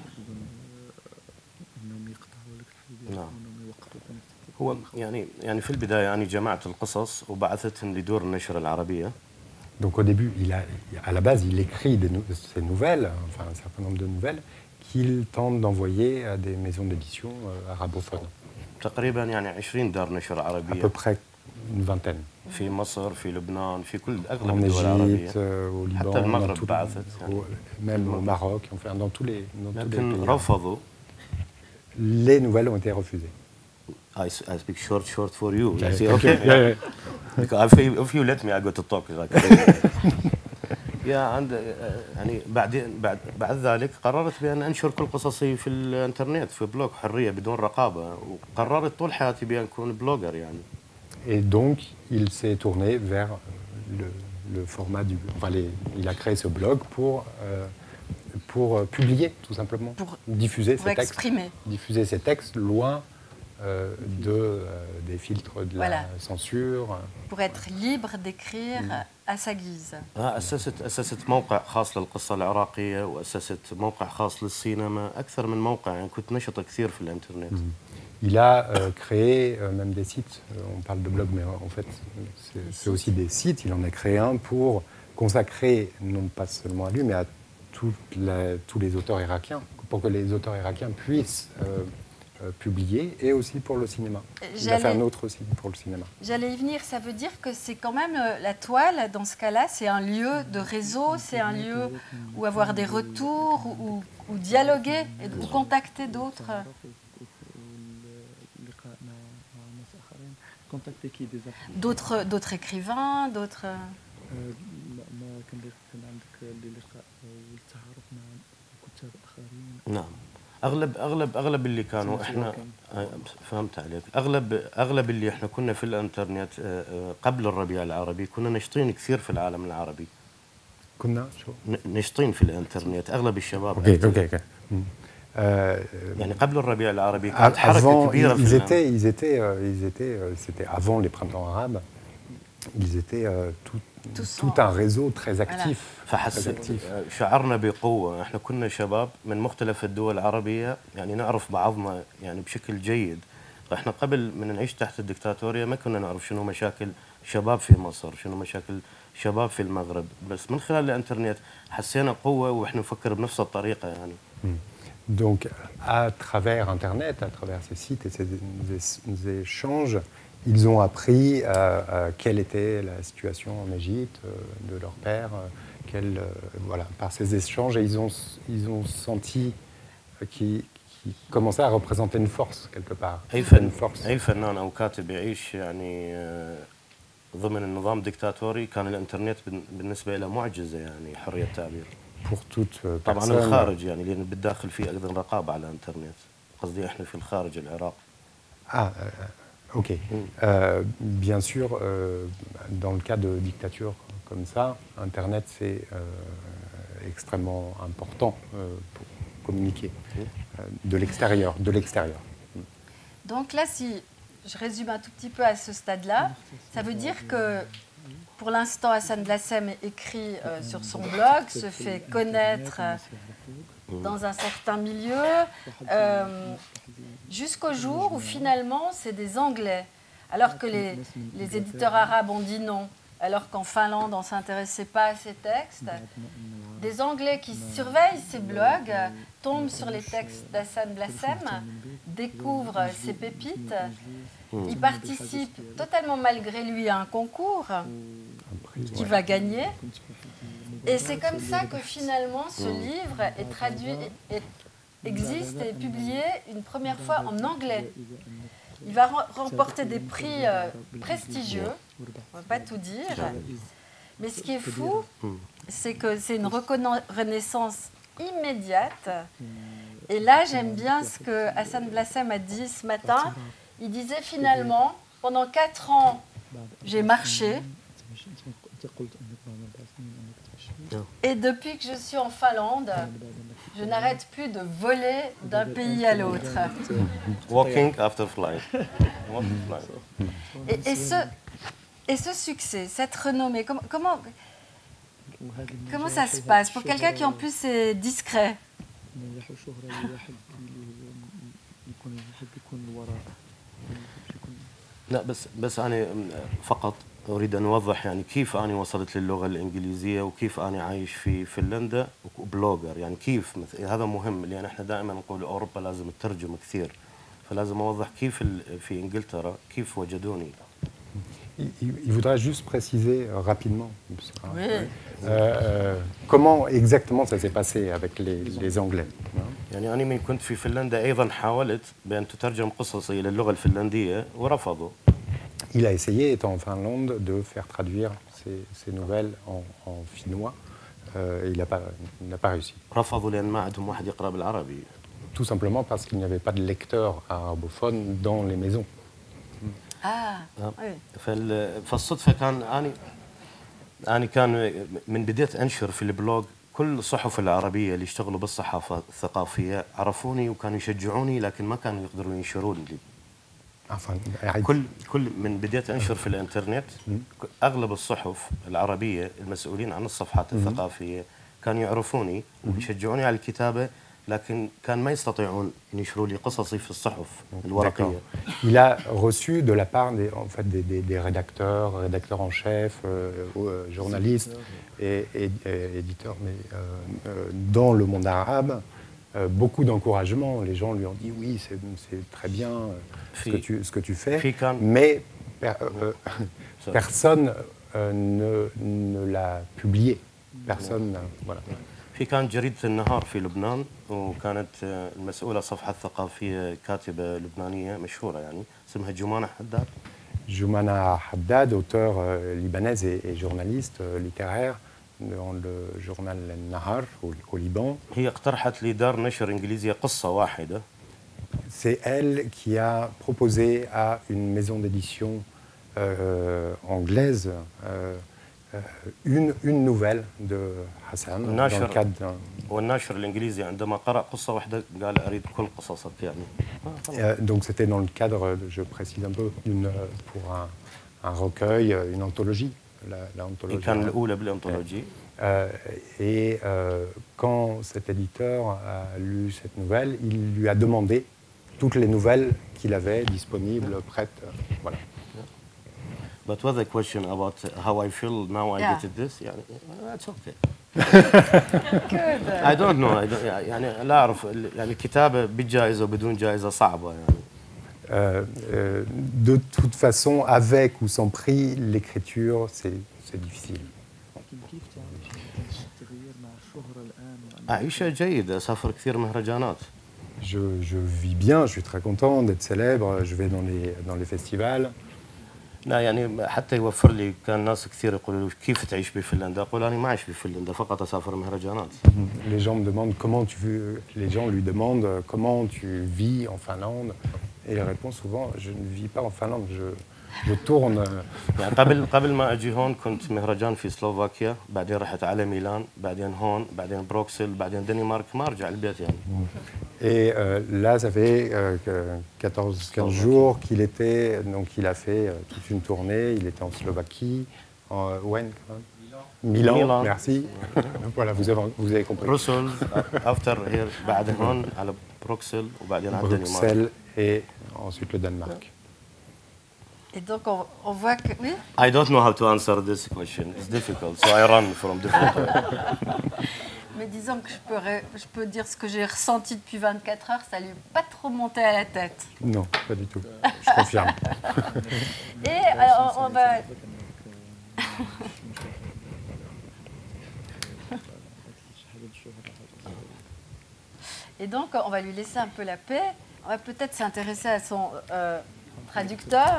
انهم يقطعوا لك الحديث نعم. وانهم يوقفوك انك تكتب. هو يعني في البداية أنا جمعت القصص وبعثتهم لدور النشر العربية. Donc au début, à la base, il écrit ces nouvelles, enfin un certain nombre de nouvelles, qu'il tente d'envoyer à des maisons d'édition arabophones. تقريبا يعني 20 دار نشر À peu عربية près une vingtaine. في مصر في لبنان في كل En أغلب الدول العربية. Égypte, au Liban, حتى المغرب dans بعثت يعني. même au Maroc, enfin dans tous les لكن pays. رفضوا. Les nouvelles ont été refusées. I speak short for you. Okay, I say, okay. okay. Yeah, yeah. Because if you let me I go to talk like يا عند يعني بعد ذلك قررت بأن أنشر كل قصصي في الإنترنت في بلوج حرية بدون رقابة وقررت طول حياتي بأن أكون بلوجر يعني. Et donc, il s'est tourné vers le format du... Enfin, il a créé ce blog pour publier, tout simplement. Pour diffuser ses textes. exprimer. Diffuser ses textes loin des filtres de Voilà. la censure. Pour être libre d'écrire à sa guise. أسست موقع خاص للقصة العراقية وأسست موقع خاص للسينما أكثر من موقع يعني كنت نشط كثير في الإنترنت. Il a créé même des sites. On parle de blog, mais en fait, c'est aussi des sites. Il en a créé un pour consacrer, non pas seulement à lui, mais à tous les auteurs irakiens, pour que les auteurs irakiens puissent publier, et aussi pour le cinéma. Il a fait un autre aussi pour le cinéma. J'allais y venir, ça veut dire que c'est quand même la toile, dans ce cas-là, c'est un lieu de réseau, c'est un lieu où avoir des retours, où dialoguer et ou contacter d'autres. واللقاء مع ناس اخرين كونتاكتي كي دي D'autres écrivains, d'autres... ما كان عندك اللقاء والتعارف مع كتاب اخرين. نعم. اغلب اللي كانوا احنا فهمت عليك. اغلب اللي احنا كنا في الانترنت قبل الربيع العربي كنا نشطين كثير في العالم العربي. كنا شو؟ نشطين في الانترنت اغلب الشباب. اوكي. يعني قبل الربيع العربي كانت حركه كبيره c'était avant les printemps arabes. Ils étaient tout un réseau très actif. فحس شعرنا بقوة. احنا كنا شباب من مختلف الدول العربية يعني نعرف بعضنا يعني بشكل جيد. احنا قبل من نعيش تحت الدكتاتورية ما كنا نعرف شنو مشاكل شباب في مصر، شنو مشاكل شباب في المغرب، بس من خلال الانترنت حسينا قوة واحنا نفكر بنفس الطريقة يعني. Donc, à travers Internet, à travers ces sites et ces échanges, ils ont appris quelle était la situation en Égypte de leur père. Voilà, par ces échanges, ils ont senti qu'ils commençaient à représenter une force quelque part. أي فنان أو كاتب يعيش يعني ضمن النظام ديكتاتوري كان الإنترنت بالنسبة له معجزة يعني حرية التعبير. طبعا الخارج يعني لأن بالداخل في أيضا رقابة على الإنترنت. قصدي إحنا في الخارج العراق. Ok. Bien sûr, dans le cas de dictature comme ça, Internet, c'est extrêmement important pour communiquer de l'extérieur. Donc là, si je résume un tout petit peu à ce stade-là, ça veut dire que pour l'instant, Hassan Blassem écrit sur son blog, se fait connaître dans un certain milieu, jusqu'au jour où finalement c'est des Anglais, alors que les éditeurs arabes ont dit non, alors qu'en Finlande on ne s'intéressait pas à ces textes. Des Anglais qui surveillent ces blogs tombent sur les textes d'Hassan Blassem, découvrent ces pépites, ils participent totalement malgré lui à un concours qu'il va gagner. Et c'est comme ça que finalement ce livre est traduit, existe et est publié une première fois en anglais. Il va remporter des prix prestigieux, on ne va pas tout dire. Mais ce qui est fou, c'est que c'est une reconnaissance immédiate. Et là, j'aime bien ce que Hassan Blassem a dit ce matin. Il disait finalement, pendant 4 ans, j'ai marché. Et depuis que je suis en Finlande, Je n'arrête plus de voler d'un pays à l'autre. Walking after flight. Et ce succès, cette renommée, comment ça se passe pour quelqu'un qui en plus est discret? لا بس أنا فقط أريد أن أوضح يعني كيف أنا وصلت للغة الإنجليزية وكيف أنا عايش في فنلندا وبلوجر يعني كيف هذا مهم لأن إحنا دائما نقول أوروبا لازم تترجم كثير فلازم أوضح كيف في إنجلترا كيف وجدوني. Il voudrait juste préciser rapidement Oui. comment exactement ça s'est passé avec les Anglais. يعني أنا من كنت في فنلندا أيضا حاولت بأن تترجم قصصي للغة الفنلندية ورفضوا. Il a essayé, étant en Finlande, de faire traduire ces nouvelles en finnois. Et il n'a pas réussi. رفضوا لأن ما عندهم واحد يقرأ بالعربي. Tout simplement parce qu'il n'y avait pas de lecteurs arabophones dans les maisons. Oui. فالصدفة كان أنا كان من بديت أنشر في البلوج كل الصحف العربية اللي يشتغلوا بالصحافة الثقافية عرفوني وكانوا يشجعوني لكن ما كانوا يقدروا ينشرون لي. كل من بديت أنشر في الإنترنت أغلب الصحف العربية المسؤولين عن الصفحات الثقافية كانوا يعرفوني ويشجعوني على الكتابة لكن كان ما يستطيعون ينشروا لي قصصي في الصحف الورقية. Il a reçu de la part des rédacteurs en chef, journalistes et éditeurs, mais dans le monde arabe, beaucoup d'encouragement. Les gens lui ont dit oui, c'est très bien ce que tu fais, mais personne ne l'a publié. Personne, voilà. في كانت جريدة النهار في لبنان وكانت المسؤولة الصفحة الثقافية كاتبة لبنانية مشهورة يعني اسمها جمانة حداد. Joumana Haddad, auteure libanaise et journaliste littéraire dans le journal Nahar au Liban. هي اقترحت لي دار نشر إنجليزية قصة واحدة. C'est elle qui a proposé à une maison d'édition anglaise une nouvelle de Hassan dans le cadre d'un... والناشر الإنجليزي عندما قرأ قصة واحدة قال أريد كل قصصك يعني. Donc c'était dans le cadre, je précise un peu, pour un recueil, une anthologie. L'anthologie. كان الأولى بالأنثولوجي. Et quand cet éditeur a lu cette nouvelle, il lui a demandé toutes les nouvelles qu'il avait disponibles, prêtes. Voilà. But with a question about how I feel now I get this يعني that's okay. Good. I don't know. يعني لا أعرف يعني الكتابة بجائزة وبدون جائزة صعبة يعني. De toute façon, avec ou sans prix, l'écriture, c'est difficile. عيشة جيدة أسافر كثير مهرجانات. Je vis bien, je suis très content d'être célèbre, je vais dans les festivals. لا يعني حتى يوفر لي كان ناس كثير يقولوا لي كيف تعيش بفنلندا؟ أقول أنا ما أعيش بفنلندا فقط أسافر مهرجانات. Les gens me demandent les gens lui demandent comment tu vis en Finlande et il répond souvent je ne vis pas en Finlande, je tourne. يعني قبل ما أجي هون كنت مهرجان في سلوفاكيا بعدين رحت على ميلان بعدين هون بعدين بروكسل بعدين دنمارك ما أرجع البيت يعني. Et là, ça fait 14-15 jours qu'il était, donc il a fait toute une tournée, il était en Slovaquie, en Milan, merci. Voilà, vous avez compris. Bruxelles, after here, بعد هون على بروكسل وبعدين على الدنمارك. Bruxelles et ensuite le Danemark. Et donc on voit que... Oui. I don't know how to answer this question. It's difficult, so I run from different ways. Mais disons que je peux dire ce que j'ai ressenti depuis 24 heures, ça lui est pas trop monté à la tête. Non, pas du tout. Je confirme. Et on va... Et donc on va lui laisser un peu la paix. On va peut-être s'intéresser à son traducteur.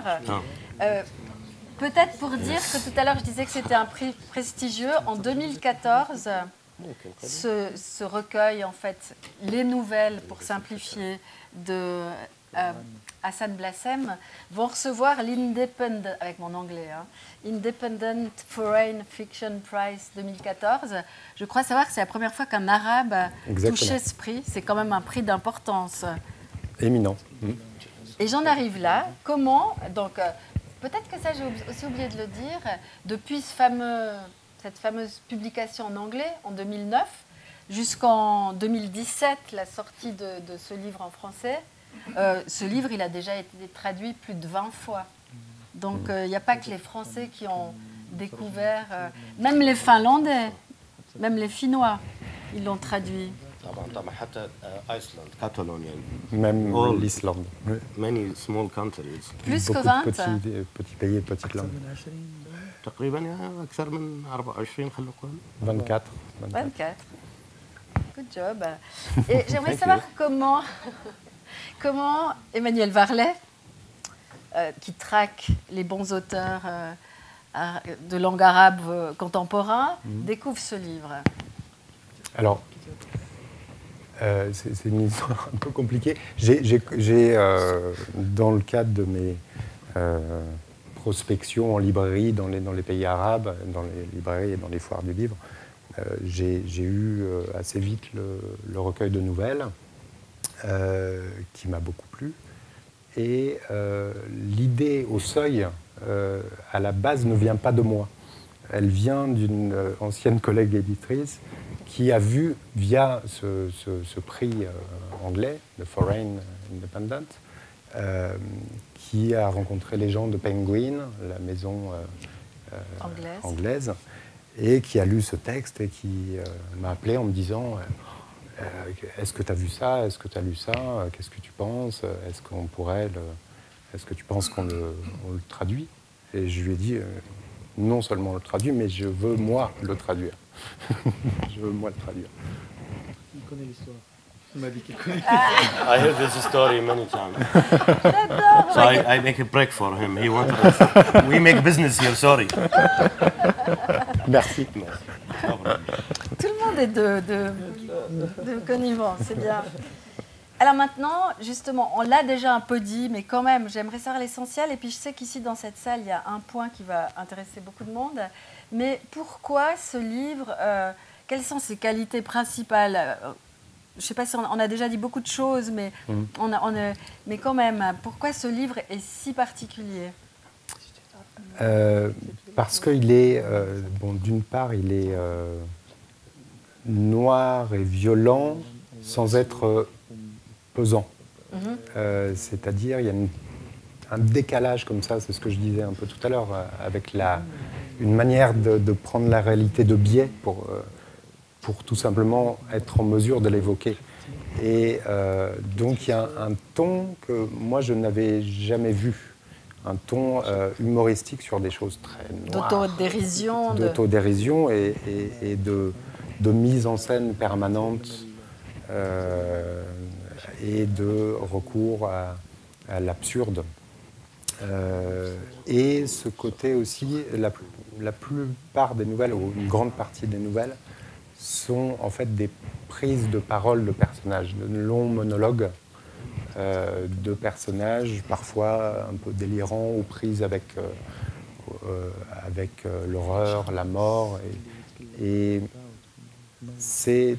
Peut-être pour dire que tout à l'heure je disais que c'était un prix prestigieux. En 2014, ce recueil, en fait, les nouvelles, pour simplifier, de Hassan Blassem, vont recevoir l'Independent, avec mon anglais, hein, Independent Foreign Fiction Prize 2014. Je crois savoir que c'est la première fois qu'un Arabe a touché ce prix. C'est quand même un prix d'importance. Éminent. Et j'en arrive là. Comment, donc, peut-être que ça, j'ai aussi oublié de le dire, depuis cette fameuse publication en anglais, en 2009, jusqu'en 2017, la sortie de ce livre en français, ce livre, il a déjà été traduit plus de 20 fois. Donc, il n'y a pas que les Français qui ont découvert, même les Finlandais, même les Finnois, ils l'ont traduit. Même l'Islande. Many small countries. Plus que Beaucoup 20. de petits pays et petites langues. تقريبا أكثر من 24 خلينا نقول. 24. 24. Good job. Et j'aimerais savoir comment Emmanuel Varlet, qui traque les bons auteurs de langue arabe contemporain, découvre ce livre. Alors, c'est une histoire un peu compliquée. Dans le cadre de mes prospections en librairie dans les pays arabes, dans les librairies et dans les foires du livre, j'ai eu assez vite le recueil de nouvelles qui m'a beaucoup plu. Et l'idée au seuil, à la base, ne vient pas de moi. Elle vient d'une ancienne collègue éditrice qui a vu, via ce prix anglais, le Foreign Independent, qui a rencontré les gens de Penguin, la maison anglaise, et qui a lu ce texte et qui m'a appelé en me disant est-ce que tu as vu ça? Est-ce que tu as lu ça? Qu'est-ce que tu penses? Est-ce que tu penses qu'on le traduit? Et je lui ai dit non seulement on le traduit, mais je veux moi le traduire. Je veux moi le traduire. Il connaît l'histoire. Il m'a dit qu'il connaît. I heard this story many times. J'adore. So I make a break for him. He wanted us. We make business here. Sorry. Merci. Tout le monde est de connivence, c'est bien. Alors maintenant, justement, on l'a déjà un peu dit, mais quand même, j'aimerais savoir l'essentiel. Et puis je sais qu'ici, dans cette salle, il y a un point qui va intéresser beaucoup de monde. Mais pourquoi ce livre quelles sont ses qualités principales? Je ne sais pas si on a déjà dit beaucoup de choses, mais, mais quand même, pourquoi ce livre est si particulier? Parce qu'il est, d'une part, il est noir et violent sans être pesant. C'est-à-dire, il y a un décalage comme ça, c'est ce que je disais un peu tout à l'heure, avec une manière de prendre la réalité de biais pour tout simplement être en mesure de l'évoquer. Et donc il y a un ton que moi je n'avais jamais vu, un ton humoristique sur des choses très noires. D'autodérision. D'autodérision et de mise en scène permanente et de recours à l'absurde. Et ce côté aussi, la plupart des nouvelles, ou une grande partie des nouvelles, sont en fait des prises de parole de personnages, de longs monologues de personnages, parfois un peu délirants ou prises avec l'horreur, la mort. Et ce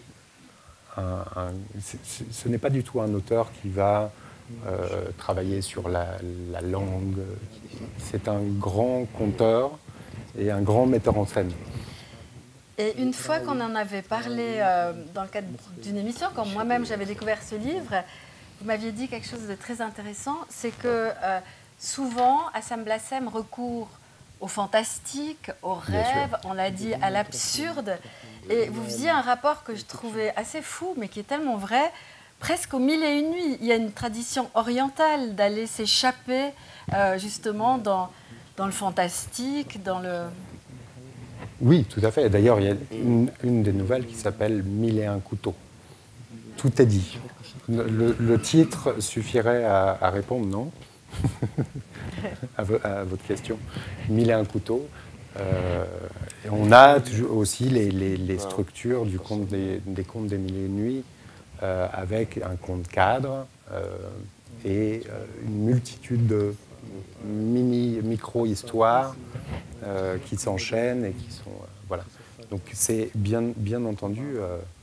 n'est pas du tout un auteur qui va travailler sur la langue. C'est un grand conteur et un grand metteur en scène. Et une fois qu'on en avait parlé dans le cadre d'une émission, quand moi-même j'avais découvert ce livre, vous m'aviez dit quelque chose de très intéressant, c'est que souvent Hassan Blassem recourt au fantastique, au rêve, on l'a dit, à l'absurde. Et vous faisiez un rapport que je trouvais assez fou, mais qui est tellement vrai, presque aux mille et une nuits. Il y a une tradition orientale d'aller s'échapper justement dans le fantastique, dans le... Oui, tout à fait. D'ailleurs, il y a une des nouvelles qui s'appelle « 1001 couteaux ». Tout est dit. Le titre suffirait à répondre, non? À votre question. 1001 couteaux. Et on a aussi les structures du conte des contes des mille et une nuits, avec un conte cadre et une multitude de micro-histoires qui s'enchaînent et qui sont... voilà. Donc c'est bien entendu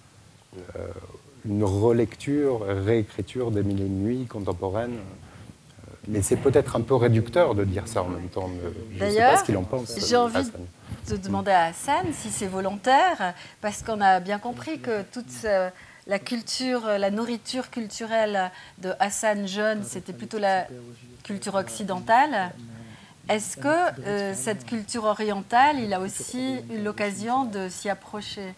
une relecture, réécriture des mille et une nuits contemporaines. Mais c'est peut-être un peu réducteur de dire ça en même temps. Je ne sais pas ce qu'il en pense. J'ai envie Hassan. de demander à Hassan si c'est volontaire, parce qu'on a bien compris que toute la culture, la nourriture culturelle de Hassan jeune, c'était plutôt la culture occidentale. Est-ce que cette culture orientale, il a aussi eu l'occasion de s'y approcher?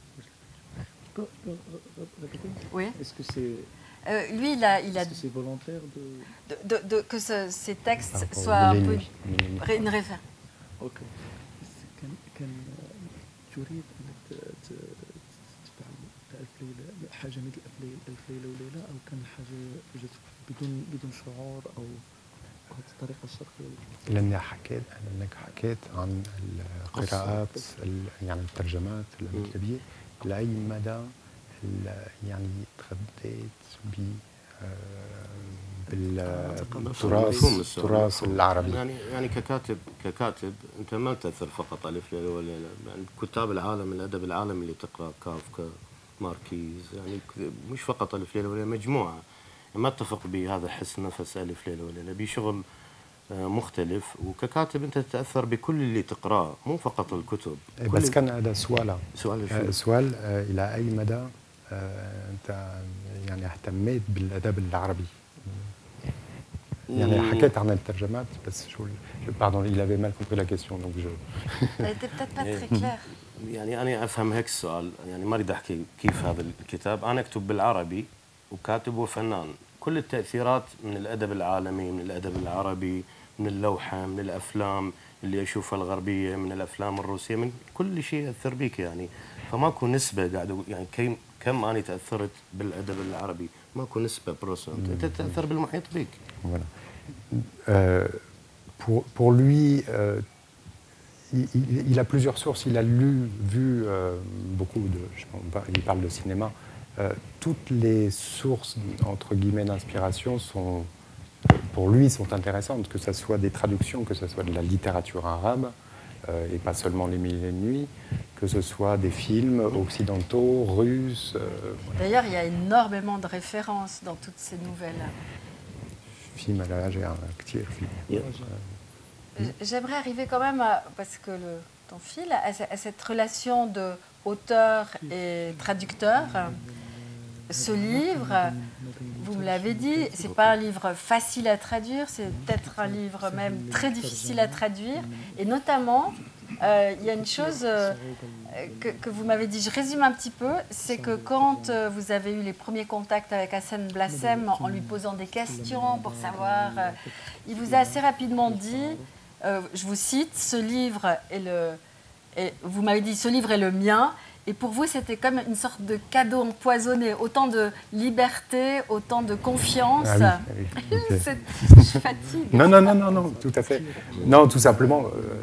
Oui. Est-ce que c'est Lui, il a est-ce que c'est volontaire que ces textes Par rapport aux soient un mille et peu une nuits. une référence. اوكي بس كان تريد انك تفعل ألف ليلة حاجة مثل ألف ليلة وليلة أو كان حاجة بدون شعور أو بهذه الطريقة الشرقية؟ لأنك حكيت عن القراءات يعني الترجمات الأجنبية لأي مدى يعني تغذيت بالتراث العربي. يعني ككاتب انت ما تاثر فقط الف ليله وليله، يعني كتاب العالم الادب العالمي اللي تقرا كافكا ماركيز، يعني مش فقط الف ليله وليله، مجموعه. ما اتفق بهذا الحس نفس الف ليله وليله، بشغل مختلف. وككاتب انت تتاثر بكل اللي تقراه، مو فقط الكتب. بس كان هذا سؤال الى اي مدى انت يعني اهتميت بالادب العربي؟ يعني حكيت عن الترجمات بس شو pardon il avait mal compris la question donc je Elle était peut-être pas très claire. يعني انا افهم هيك السؤال، يعني ما اريد احكي كيف هذا الكتاب. انا اكتب بالعربي وكاتب وفنان، كل التاثيرات من الادب العالمي، من الادب العربي، من اللوحه، من الافلام اللي اشوفها الغربيه، من الافلام الروسيه، من كل شيء ياثر بيك يعني. فماكو نسبه قاعد يعني كم انا تاثرت بالادب العربي، ماكو نسبه برسنت، انت تتاثر بالمحيط بيك. Voilà. Pour lui, il a plusieurs sources. Il a vu beaucoup de... il parle de cinéma. Toutes les sources, entre guillemets, d'inspiration pour lui, sont intéressantes, que ce soit des traductions, que ce soit de la littérature arabe, et pas seulement les mille et une nuits, que ce soit des films occidentaux, russes. Voilà. D'ailleurs, il y a énormément de références dans toutes ces nouvelles. J'aimerais arriver quand même, parce que ton fil, à cette relation de auteur et traducteur. Ce livre, vous me l'avez dit, c'est pas un livre facile à traduire, c'est peut-être un livre même très difficile à traduire. Et notamment, il y a une chose que vous m'avez dit, je résume un petit peu, c'est que quand vous avez eu les premiers contacts avec Hassan Blassem en lui posant des questions pour savoir, il vous a assez rapidement dit, je vous cite, ce livre est vous m'avez dit, ce livre est le mien. Et pour vous, c'était comme une sorte de cadeau empoisonné, autant de liberté, autant de confiance. Ah oui, okay. Je fatigue. Non, tout à fait. Non, tout simplement,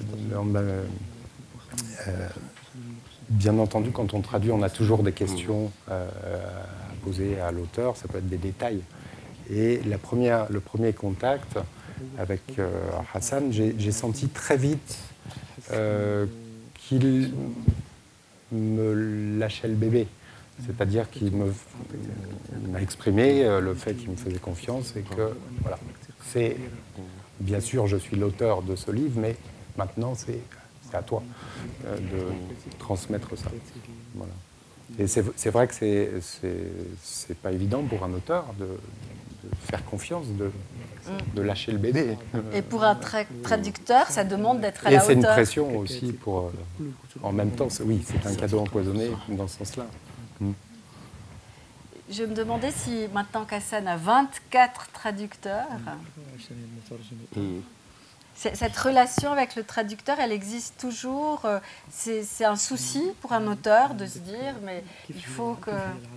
bien entendu, quand on traduit, on a toujours des questions à poser à l'auteur, ça peut être des détails. Et le premier contact avec Hassan, j'ai senti très vite qu'il me lâchait le bébé. C'est-à-dire qu'il m'a exprimé le fait qu'il me faisait confiance et que, voilà, c'est, bien sûr, je suis l'auteur de ce livre, mais maintenant, c'est à toi de transmettre ça. Voilà. Et c'est vrai que c'est pas évident pour un auteur de faire confiance, de lâcher le bébé. Et pour un traducteur, ça demande d'être à la hauteur. Et c'est une pression aussi pour... en même temps, oui, c'est un cadeau empoisonné dans ce sens-là. Je me demandais si maintenant qu'Hassan a 24 traducteurs, cette relation avec le traducteur, elle existe toujours. C'est un souci pour un auteur de se dire, mais il faut que...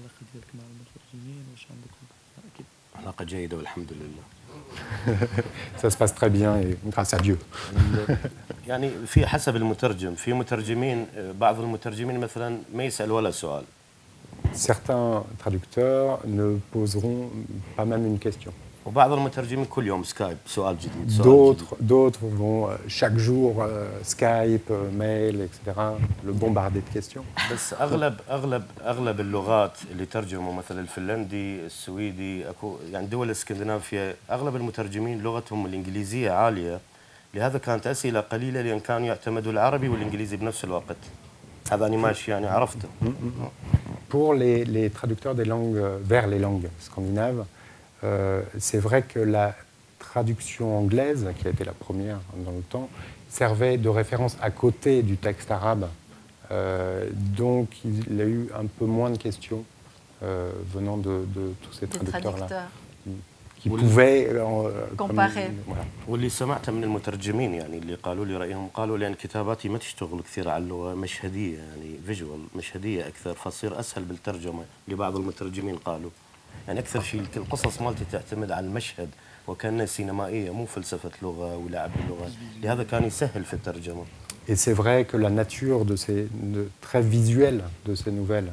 علاقة جيدة والحمد لله. Ça se passe très bien et grâce à Dieu. يعني في حسب المترجم، في مترجمين بعض المترجمين مثلا ما يسأل ولا سؤال. Certains traducteurs ne poseront pas même une question. وبعض المترجمين كل يوم سكايب سؤال جديد سؤال جديد. D'autres vont chaque jour Skype, mail, etc. le bombarder de questions. بس اغلب اللغات اللي ترجموا مثلا الفنلندي، السويدي، اكو يعني دول الاسكندنافيه اغلب المترجمين لغتهم الانجليزيه عاليه، لهذا كانت اسئله قليله لان كانوا يعتمدوا العربي والانجليزي بنفس الوقت. هذا انا ماشي يعني عرفته. Pour les traducteurs des langues vers les langues scandinaves, c'est vrai que la traduction anglaise, qui a été la première dans le temps, servait de référence à côté du texte arabe. Donc il a eu un peu moins de questions venant de tous ces traducteurs-là. Qui pouvaient comparer. Voilà. واللي سمعته من المترجمين يعني اللي قالوا لي رأيهم قالوا لأن كتاباتي ما تشتغل كثير على اللغة مشهدية يعني فيجوال مشهدية أكثر فتصير أسهل بالترجمة لبعض المترجمين قالوا يعني أكثر شيء القصص مالتي تعتمد على المشهد وكأنها سينمائية مو فلسفة لغة ولعب اللغة لهذا كان يسهل في الترجمة. Et c'est vrai que la nature très visuelle de ces nouvelles,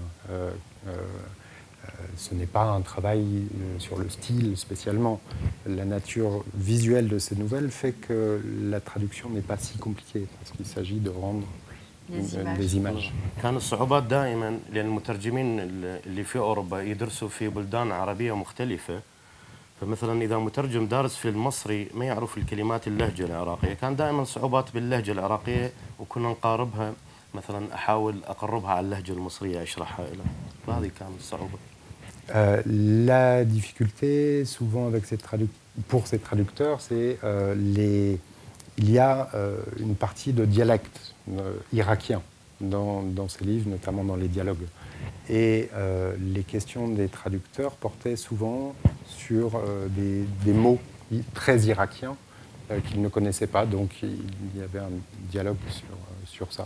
ce n'est pas un travail sur le style spécialement. La nature visuelle de ces nouvelles fait que la traduction n'est pas si compliquée parce qu'il s'agit de rendre des images. كان الصعوبات دائما لأن المترجمين اللي في أوروبا يدرسوا في بلدان عربية مختلفة، فمثلا إذا مترجم دارس في المصري ما يعرف الكلمات اللهجة العراقية، كان دائما صعوبات باللهجة العراقية وكنا نقاربها مثلا أحاول أقربها على اللهجة المصرية أشرحها له، فهذه كانت الصعوبة. La difficulté souvent avec pour ces traducteurs, c'est il y a une partie de dialecte irakien dans ces livres, notamment dans les dialogues. Et les questions des traducteurs portaient souvent sur des mots très irakiens qu'ils ne connaissaient pas, donc il y avait un dialogue sur ça.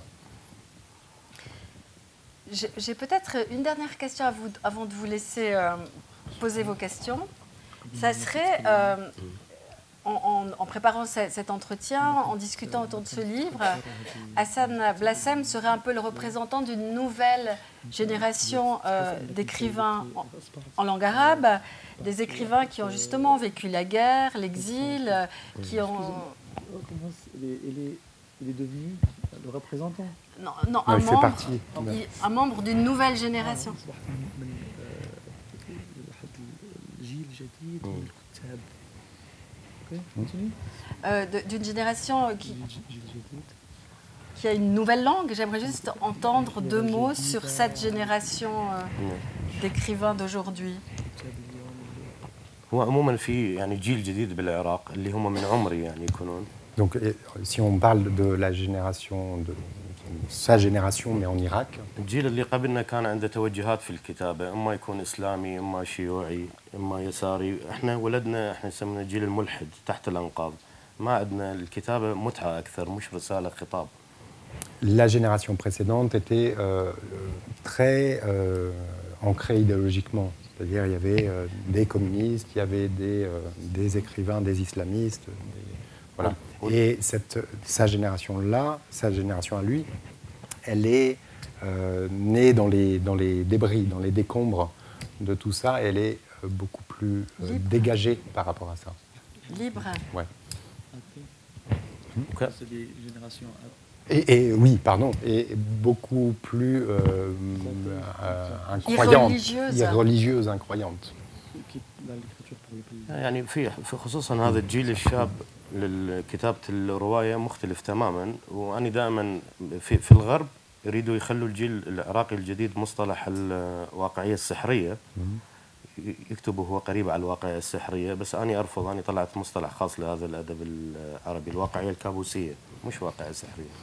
J'ai peut-être une dernière question à vous, avant de vous laisser poser vos questions. Ça serait, en préparant cet entretien, en discutant autour de ce livre, Hassan Blassem serait un peu le représentant d'une nouvelle génération d'écrivains en langue arabe, des écrivains qui ont justement vécu la guerre, l'exil, qui ont... Il est devenu le représentant. Non, un membre d'une nouvelle génération. D'une génération qui a une nouvelle langue. J'aimerais juste entendre deux mots sur cette génération d'écrivains d'aujourd'hui. هو عموما في يعني جيل جديد بالعراق اللي هم من عمري يعني يكونون. Donc, si on parle de la génération, de sa génération, mais en Irak. الجيل اللي قبلنا كان عنده توجهات في الكتابة، إما يكون إسلامي، إما شيوعي، إما يساري. إحنا ولدنا إحنا نسميه الجيل الملحد تحت الأنقاض. ما عندنا الكتابة متعة أكثر مش رسالة خطاب. La génération précédente était très ancrée idéologiquement. C'est-à-dire il y avait des communistes, il y avait des écrivains, des islamistes. Voilà. Et sa génération-là, sa génération à lui, elle est née dans les débris, dans les décombres de tout ça. Elle est beaucoup plus dégagée par rapport à ça. Libre. Ouais. C'est des générations... Et oui, pardon, et beaucoup plus incroyante, irreligieuse, incroyante. يعني في خصوصا هذا الجيل الشاب لكتابة الرواية مختلف تماما، وأنا دائما في الغرب يريدوا يخلوا الجيل العراقي الجديد مصطلح الواقعية السحرية، يكتبوا هو قريب على الواقعية السحرية، بس أنا أرفض. أنا طلعت مصطلح خاص لهذا الأدب العربي، الواقعية الكابوسية مش واقعية سحرية.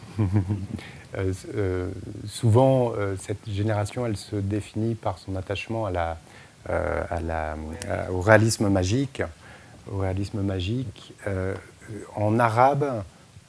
Souvent, cette génération, elle se définit par son attachement au réalisme magique. Au réalisme magique. En arabe,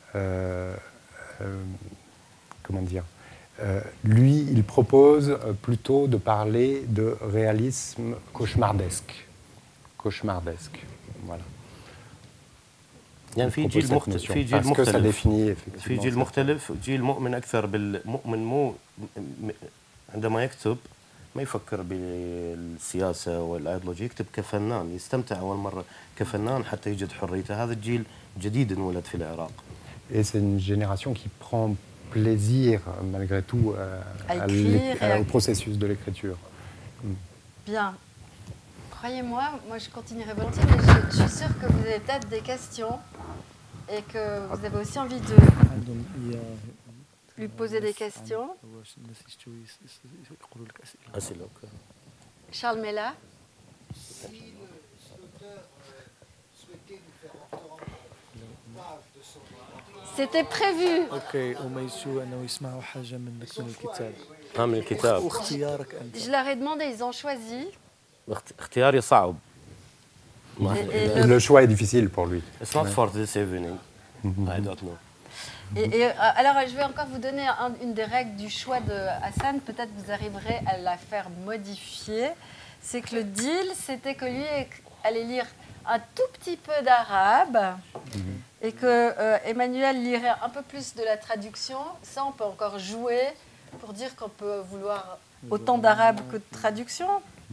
comment dire, lui, il propose plutôt de parler de réalisme cauchemardesque. Cauchemardesque, voilà. يعني في propose جيل cette مختلف notion, في جيل parce que ça مختلف définit في effectivement جيل ça. مختلف، جيل مؤمن اكثر بالمؤمن مو عندما يكتب ما يفكر بالسياسه والايديولوجيا، يكتب كفنان، يستمتع اول مره كفنان حتى يجد حريته. هذا الجيل جديد انولد في العراق. Et c'est une génération qui prend plaisir malgré tout au processus de l'écriture. Bien. Croyez-moi, moi je continuerai volontiers, mais je suis sûre que vous avez peut-être des questions et que vous avez aussi envie de عندهم lui poser des questions. واش الناس يشتوا يقولوا لك اسئله. اسئله اوكي. Charles Mella. Si l'auteur souhaitait nous faire entendre une page de son livre, C'était prévu. اوكي، وما يشتوا انه يسمعوا حاجه منك من الكتاب. من الكتاب. واختيارك انت. Je leur ai demandé, ils ont choisi. اختياري صعب. Le choix est difficile pour lui. It's not for this evening. I don't know. Alors, je vais encore vous donner une des règles du choix de Hassan. Peut-être vous arriverez à la faire modifier. C'est que le deal, c'était que lui allait lire un tout petit peu d'arabe et que Emmanuel lirait un peu plus de la traduction. Ça, on peut encore jouer pour dire qu'on peut vouloir autant d'arabe que de traduction.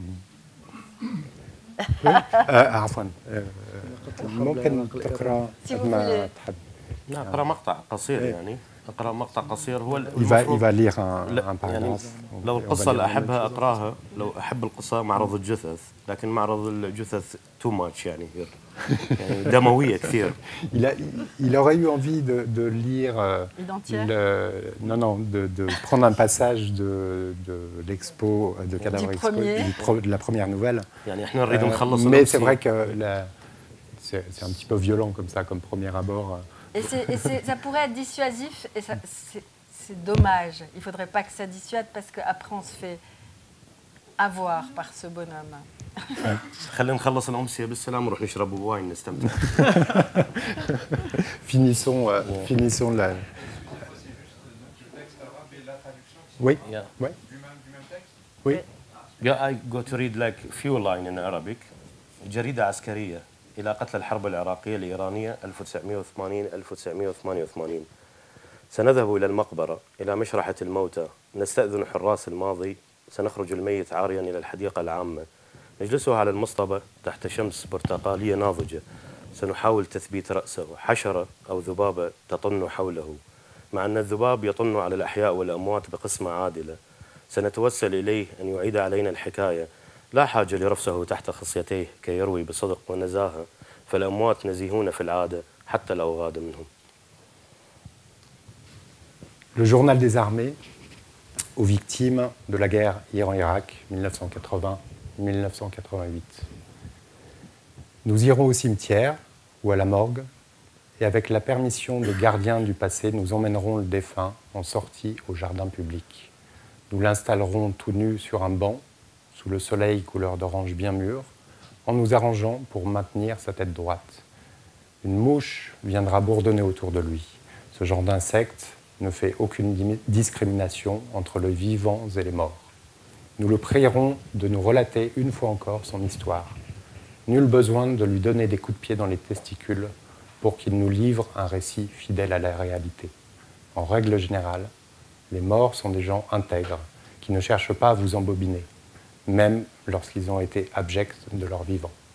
عفوا ممكن تقرا ما تحب. اقرا مقطع قصير يعني اقرا مقطع قصير هو il va lire un paragraphe. لو القصه اللي احبها اقراها، لو احب القصه معرض الجثث، لكن معرض الجثث تو ماتش يعني دمويه كثير. Il aurait eu envie de lire de prendre un passage de l'expo de Cadavre Expo de la première nouvelle. يعني احنا نريد نخلص. Mais c'est vrai que c'est un petit peu violent comme ça comme premier abord. Et ça pourrait être dissuasif, et c'est dommage. Il ne faudrait pas que ça dissuade parce qu'après on se fait avoir par ce bonhomme. خلينا نخلص الأمسية بالسلام ونروح نشرب واين نستمتع. Finissons la. Oui. Yeah. Oui. Oui. Yeah, I go to read like few line in Arabic. جريدة عسكرية إلى قتل الحرب العراقية الإيرانية 1980-1988. سنذهب إلى المقبرة، إلى مشرحة الموتى، نستأذن حراس الماضي، سنخرج الميت عاريا إلى الحديقة العامة، نجلسه على المصطبة تحت شمس برتقالية ناضجة، سنحاول تثبيت رأسه، حشرة أو ذبابة تطن حوله، مع أن الذباب يطن على الأحياء والأموات بقسمة عادلة. سنتوسل إليه أن يعيد علينا الحكاية، لا حاجة لرفسه تحت خصيتيه كي يروي بصدق ونزاهة، فالأموات نزيهون في العادة حتى لو غاد منهم. Le journal des armées aux victimes de la guerre Iran-Irak 1980-1988. Nous irons au cimetière ou à la morgue et avec la permission des gardiens du passé, nous emmènerons le défunt en sortie au jardin public. Nous l'installerons tout nu sur un banc, sous le soleil couleur d'orange bien mûr, en nous arrangeant pour maintenir sa tête droite. Une mouche viendra bourdonner autour de lui. Ce genre d'insecte ne fait aucune discrimination entre les vivants et les morts. Nous le prierons de nous relater une fois encore son histoire. Nul besoin de lui donner des coups de pied dans les testicules pour qu'il nous livre un récit fidèle à la réalité. En règle générale, les morts sont des gens intègres qui ne cherchent pas à vous embobiner, même lorsqu'ils ont été abjects de leur vivant.